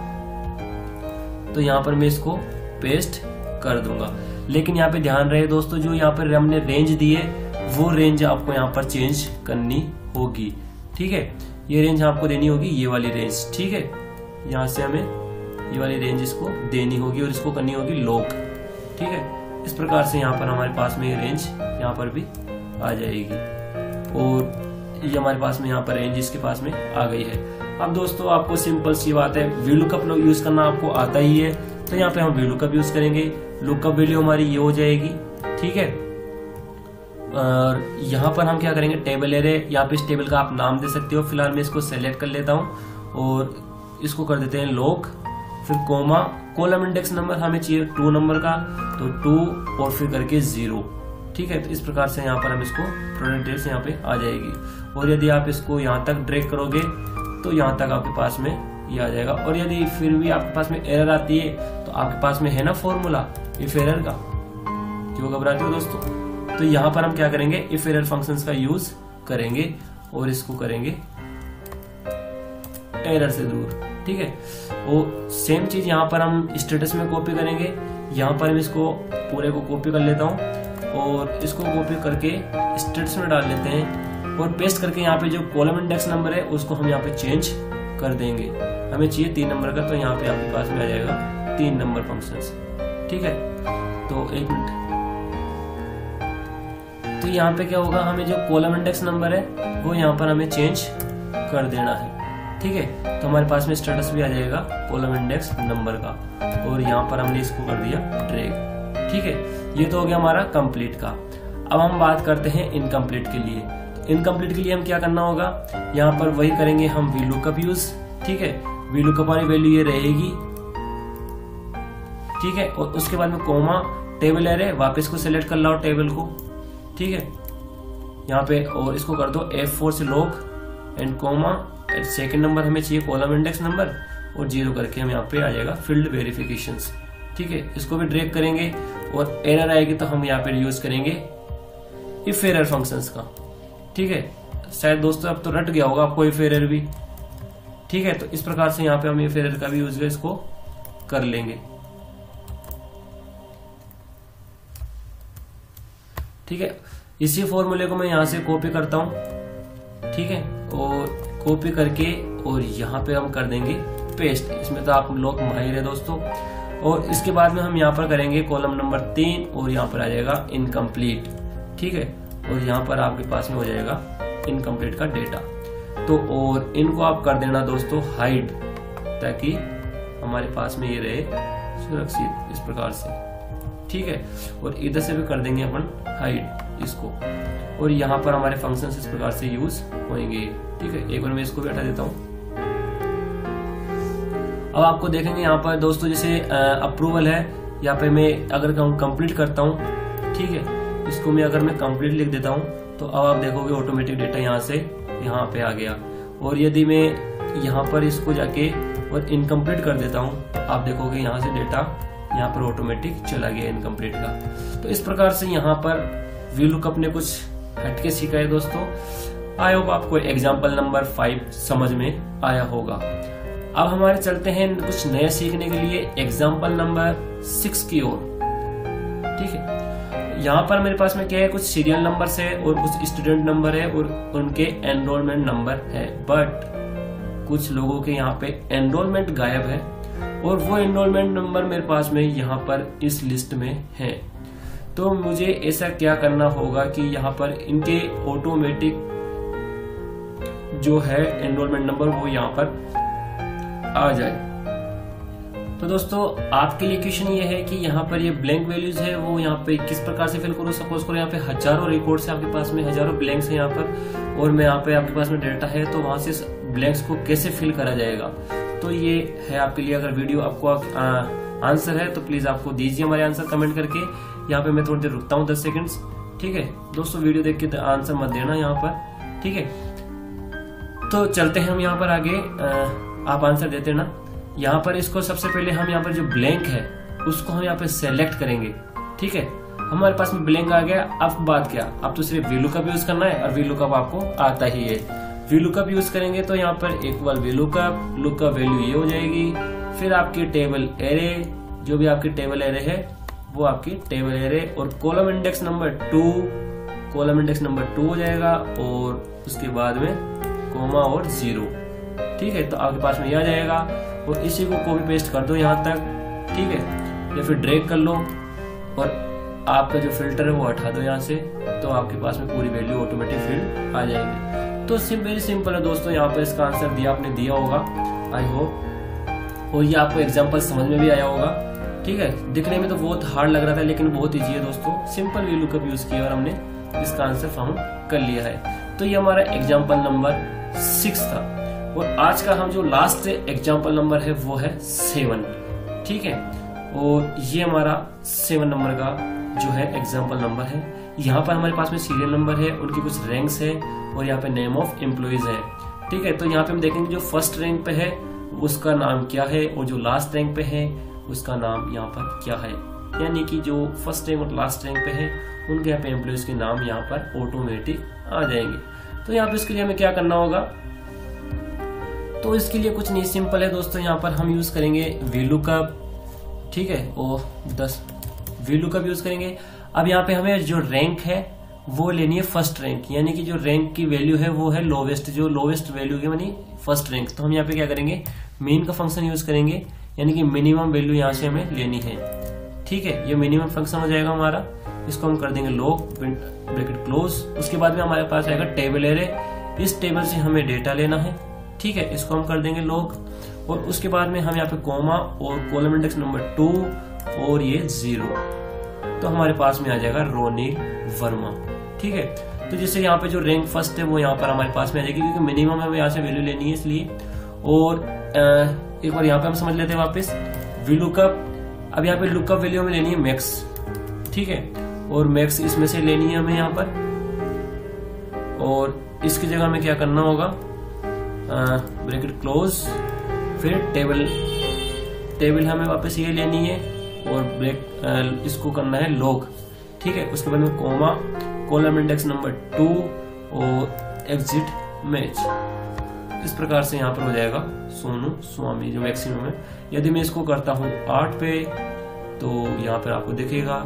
[SPEAKER 1] तो यहाँ पर मैं इसको पेस्ट कर दूंगा। लेकिन यहाँ पे ध्यान रहे दोस्तों, जो यहाँ पर हमने रेंज दी है वो रेंज आपको यहाँ पर चेंज करनी होगी। ठीक है, ये रेंज आपको देनी होगी, ये वाली रेंज। ठीक है, यहाँ से हमें ये वाली रेंज इसको देनी होगी और इसको करनी होगी लॉक। ठीक है, इस प्रकार से यहाँ पर हमारे पास में ये रेंज यहाँ पर भी आ जाएगी और ये हमारे पास में यहाँ पर रेंज इसके पास में आ गई है। अब दोस्तों आपको सिंपल सी बात है, VLOOKUP यूज करना आपको आता ही है, तो यहाँ पे हम VLOOKUP यूज करेंगे। लुकअप वैल्यू हमारी ये हो जाएगी। ठीक है, और यहाँ पर हम क्या करेंगे, टेबल एरे, यहाँ पे इस टेबल का आप नाम दे सकते हो। फिलहाल मैं इसको सेलेक्ट कर लेता हूँ और इसको कर देते हैं लॉक, फिर कोमा, कॉलम इंडेक्स नंबर हमें चाहिए 2 नंबर का, तो 2 और फिर करके 0। ठीक है, तो इस प्रकार से यहाँ पर हम इसको प्रोडक्ट डिटेल्स यहाँ पे आ जाएगी। और यदि आप इसको यहाँ तक ड्रैग करोगे तो यहाँ तक आपके पास में ये आ जाएगा। और यदि फिर भी आपके पास में एरर आती है तो आपके पास में है ना फॉर्मूला इफ एरर का, क्यों घबराते हो दोस्तों। तो यहाँ पर हम क्या करेंगे, इफ एरर फंक्शंस का यूज करेंगे और इसको करेंगे एरर से दूर। ठीक है, वो सेम चीज यहाँ पर हम स्टेटस में कॉपी करेंगे। यहाँ पर हम इसको पूरे को कॉपी कर लेता हूँ और इसको कॉपी करके स्टेटस में डाल लेते हैं और पेस्ट करके यहाँ पे जो कॉलम इंडेक्स नंबर है उसको हम यहाँ पे चेंज कर देंगे। हमें चाहिए 3 नंबर का, तो यहाँ पे आपके पास में आ जाएगा 3 नंबर फंक्शंस। ठीक है, तो 1 मिनट। तो यहाँ पे क्या होगा, हमें जो कॉलम इंडेक्स नंबर है वो यहाँ पर हमें चेंज कर देना है। ठीक है, तो हमारे पास में स्टेटस भी आ जाएगा कॉलम इंडेक्स नंबर का और यहाँ पर हमने इसको कर दिया ड्रैग। ठीक है, ये तो हो गया हमारा कंप्लीट का। अब हम बात करते हैं इनकम्प्लीट के लिए। तो इनकम्प्लीट के लिए हम क्या करना होगा, यहाँ पर वही करेंगे हम VLOOKUP यूज। ठीक है, VLOOKUP वाली वैल्यू ये रहेगी। ठीक है, और उसके बाद में कोमा, टेबल एरे, वापस को सिलेक्ट कर लाओ टेबल को। ठीक है, यहाँ पे और इसको कर दो F4 से lock and comma, second number हमें चाहिए कॉलम इंडेक्स नंबर और 0 करके हम यहाँ पे आ जाएगा फील्ड वेरिफिकेशंस। ठीक है, इसको भी ड्रैग करेंगे और एरर आएगी तो हम यहाँ पे यूज करेंगे इफ एरर फंक्शंस का। ठीक है, शायद दोस्तों अब तो रट गया होगा आपको इफ एरर भी। ठीक है, तो इस प्रकार से यहाँ पे हम इफ एरर का भी यूज इसको कर लेंगे। ठीक है, इसी फॉर्मूले को मैं यहाँ से कॉपी करता हूँ। ठीक है, और कॉपी करके और यहाँ पे हम कर देंगे पेस्ट। इसमें तो आप लोग माहिर है दोस्तों। और इसके बाद में हम यहाँ पर करेंगे कॉलम नंबर 3 और यहाँ पर आ जाएगा इनकम्प्लीट। ठीक है, और यहाँ पर आपके पास में हो जाएगा इनकम्प्लीट का डेटा। तो और इनको आप कर देना दोस्तों हाइड, ताकि हमारे पास में ये रहे सुरक्षित इस प्रकार से। ठीक है, और इधर से भी कर देंगे अपन हाइड इसको, और यहाँ पर हमारे फंक्शंस इस प्रकार से यूज होंगे। ठीक है, एक बार मैं इसको भी हटा देता हूँ। अब आपको देखेंगे यहाँ पर दोस्तों, जैसे अप्रूवल है, यहाँ पे मैं अगर कंप्लीट करता हूँ, ठीक है, इसको मैं अगर मैं कंप्लीट लिख देता हूँ तो अब आप देखोगे ऑटोमेटिक डेटा यहाँ से यहाँ पे आ गया। और यदि मैं यहाँ पर इसको जाके और इनकम्प्लीट कर देता हूँ, आप देखोगे यहाँ से डेटा यहाँ पर ऑटोमेटिक चला गया इनकम्प्लीट का। तो इस प्रकार से यहाँ पर VLOOKUP ने कुछ हटके सीखा है दोस्तों। आई होप आपको एग्जाम्पल नंबर 5 समझ में आया होगा। अब हमारे चलते हैं कुछ नया सीखने के लिए एग्जाम्पल नंबर 6 की ओर। ठीक है, यहाँ पर मेरे पास में क्या है, कुछ सीरियल नंबर है और कुछ स्टूडेंट नंबर है और उनके एनरोलमेंट नंबर है। बट कुछ लोगों के यहाँ पे एनरोलमेंट गायब है और वो एनरोलमेंट नंबर मेरे पास में यहाँ पर इस लिस्ट में है। तो मुझे ऐसा क्या करना होगा कि यहाँ पर इनके ऑटोमेटिक जो है एनरोलमेंट नंबर वो यहाँ पर आ जाए। तो दोस्तों आपके लिए क्वेश्चन ये है कि यहाँ पर ये ब्लैंक वैल्यूज है वो यहाँ पे किस प्रकार से फिल करूँ। सपोज करो यहाँ पे हजारों रिकॉर्ड्स है आपके पास में, हजारों ब्लैंक्स है यहाँ पर, और मैं यहाँ पे आपके पास में डेटा है, तो वहां से ब्लैंक्स को कैसे फिल करा जाएगा। तो ये है आपके लिए। अगर वीडियो आपको आंसर है तो प्लीज आपको दीजिए हमारे आंसर कमेंट करके। यहाँ पे मैं थोड़ी देर रुकता हूँ 10 सेकंड्स, ठीक है दोस्तों। वीडियो देख के आंसर मत देना यहाँ पर, ठीक है। तो चलते हैं हम यहाँ पर आगे, आप आंसर देते ना। यहाँ पर इसको सबसे पहले हम यहाँ पर जो ब्लैंक है उसको हम यहाँ पे सेलेक्ट करेंगे, ठीक है। हमारे पास में ब्लैंक आ गया। अब बात क्या, अब तो सिर्फ VLOOKUP यूज करना है, और VLOOKUP आपको आता ही है। VLOOKUP यूज करेंगे तो यहाँ पर इक्वल VLOOKUP, लुकअप वैल्यू ये हो जाएगी। फिर आपकी टेबल एरे, जो भी आपकी टेबल एरे है वो आपकी टेबल एरे, और column index number 2, column index number 2 हो जाएगा, और उसके बाद में कोमा और 0, ठीक है। तो आपके पास में ये आ जाएगा, और इसी को कॉपी पेस्ट कर दो यहाँ तक, ठीक है, या फिर ड्रैग कर लो और आपका जो फिल्टर है वो हटा दो यहाँ से, तो आपके पास में पूरी वैल्यू ऑटोमेटिक फील्ड आ जाएगी। तो वेरी सिंपल है दोस्तों। यहाँ पर इसका आंसर दिया आपने दिया होगा आई होप, और ये आपको एग्जाम्पल समझ में भी आया होगा, ठीक है। दिखने में तो बहुत हार्ड लग रहा था लेकिन बहुत ईजी है दोस्तों। सिंपल VLOOKUP यूज किया और हमने इसका आंसर फाउंड कर लिया है। तो ये हमारा एग्जाम्पल नंबर 6 था, और आज का हम जो लास्ट एग्जाम्पल नंबर है वो है 7, ठीक है। और ये हमारा 7 नंबर का जो है एग्जाम्पल नंबर है। यहाँ पर हमारे पास में सीरियल नंबर है, उनकी कुछ रैंक्स है, और यहाँ पे नेम ऑफ एम्प्लॉइज है, ठीक है। तो यहाँ पे हम देखेंगे जो फर्स्ट रैंक पे है उसका नाम क्या है, और जो लास्ट रैंक पे है उसका नाम यहाँ पर क्या है। यानी कि जो फर्स्ट रैंक और लास्ट रैंक पे है उनके यहाँ पे एम्प्लॉइज के नाम यहाँ पर ऑटोमेटिक आ जाएंगे। तो यहाँ पे इसके लिए हमें क्या करना होगा, तो इसके लिए कुछ नहीं, सिंपल है दोस्तों। यहाँ पर हम यूज करेंगे VLOOKUP, ठीक है, और 10 VLOOKUP यूज करेंगे। अब यहाँ पे हमें जो रैंक है वो लेनी है फर्स्ट रैंक, यानी कि जो रैंक की वैल्यू है वो है लोवेस्ट, जो लोवेस्ट वैल्यू है यानी फर्स्ट रैंक। तो हम यहाँ पे क्या करेंगे, मीन का फंक्शन यूज करेंगे, यानी कि मिनिमम वैल्यू यहाँ से हमें लेनी है, ठीक है। ये मिनिमम फंक्शन हो जाएगा हमारा, इसको हम कर देंगे लॉग ब्रैकेट क्लोज। उसके बाद में हमारे पास आएगा टेबल एरे, इस टेबल से हमें डेटा लेना है, ठीक है, इसको हम कर देंगे लॉग, और उसके बाद में हम यहाँ पे कोमा और कॉलम इंडेक्स नंबर 2 और ये 0, तो हमारे पास में आ जाएगा रोनील वर्मा, ठीक है। तो जैसे यहाँ पे जो रैंक फर्स्ट है वो यहाँ पर हमारे पास में आ जाएगी, क्योंकि मिनिमम हमें यहाँ से वैल्यू लेनी है इसलिए। और एक बार यहाँ पे हम समझ लेते हैं वापस VLOOKUP। अब यहाँ पे लुकअप वैल्यू हमें लेनी है मैक्स, ठीक है, और मैक्स इसमें से लेनी है हमें यहाँ पर, और इसकी जगह हमें क्या करना होगा, ब्रैकेट क्लोज, फिर टेबल हमें वापस ये लेनी है, और इसको करना है लॉग, ठीक है। उसके बाद में कोमा, कॉलम इंडेक्स नंबर 2 और एग्जिट मैच। इस प्रकार से यहाँ पर हो जाएगा सोनू स्वामी जो मैक्सिमम है। यदि मैं इसको करता हूँ 8 पे तो यहाँ पर आपको दिखेगा,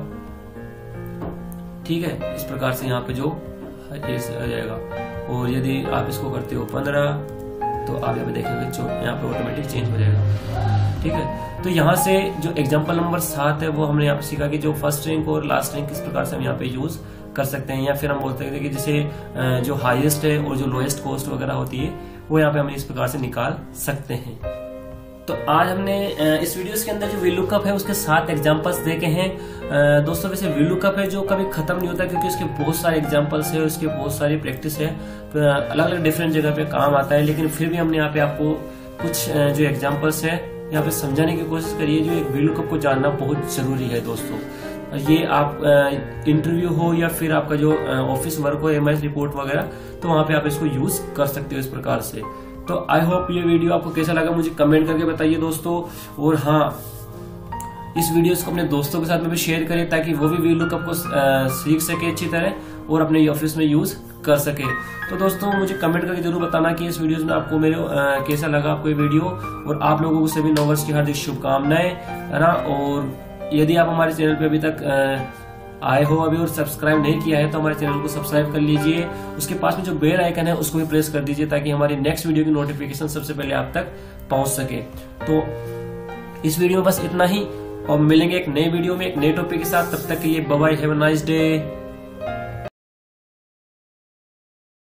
[SPEAKER 1] ठीक है, इस प्रकार से यहाँ पे जो आ जाएगा। और यदि आप इसको करते हो 15 तो आप यहाँ पे देखेंगे यहाँ पे ऑटोमेटिक चेंज हो जाएगा, ठीक है। तो यहाँ से जो एग्जाम्पल नंबर 7 है वो हमने यहाँ पे सीखा कि जो फर्स्ट रैंक और लास्ट रैंक किस प्रकार से हम यहाँ पे यूज कर सकते हैं, या फिर हम बोलते हैं कि जैसे जो हाईएस्ट है और जो लोएस्ट कॉस्ट वगैरह होती है वो यहाँ पे हम इस प्रकार से निकाल सकते हैं। तो आज हमने इस वीडियोस के अंदर जो VLOOKUP है उसके 7 एग्जांपल्स देखे हैं। दोस्तों वैसे VLOOKUP है जो कभी खत्म नहीं होता, क्योंकि उसके बहुत सारे एग्जांपल्स है, उसके बहुत सारी प्रैक्टिस है, अलग अलग डिफरेंट जगह पे काम आता है। लेकिन फिर भी हमने यहाँ पे आपको कुछ जो एग्जांपल्स है यहाँ पे समझाने की कोशिश करिए। जो एक VLOOKUP को जानना बहुत जरूरी है दोस्तों। ये आप इंटरव्यू हो या फिर आपका जो ऑफिस वर्क हो, MS रिपोर्ट वगैरह, तो वहां पे आप इसको यूज कर सकते हो इस प्रकार से। तो आई होप ये वीडियो आपको कैसा लगा मुझे कमेंट करके बताइए दोस्तों। और हाँ, इस वीडियो को अपने दोस्तों के साथ में भी शेयर करें ताकि वो भी VLOOKUP को सीख सके अच्छी तरह और अपने ऑफिस में यूज कर सके। तो दोस्तों मुझे कमेंट करके जरूर बताना कि इस वीडियो में आपको मेरे कैसा लगा आपको ये वीडियो। और आप लोगों को सभी नववर्ष की हार्दिक शुभकामनाएं, है ना। और यदि आप हमारे चैनल पे अभी तक आए हो अभी और सब्सक्राइब नहीं किया है तो हमारे चैनल को सब्सक्राइब कर लीजिए। उसके पास में जो बेल आइकन है उसको भी प्रेस कर दीजिए ताकि हमारी नेक्स्ट वीडियो की नोटिफिकेशन सबसे पहले आप तक पहुंच सके। तो इस वीडियो में बस इतना ही, और मिलेंगे एक नए वीडियो में एक नए टॉपिक के साथ। तब तक के लिए bye bye, have a nice day.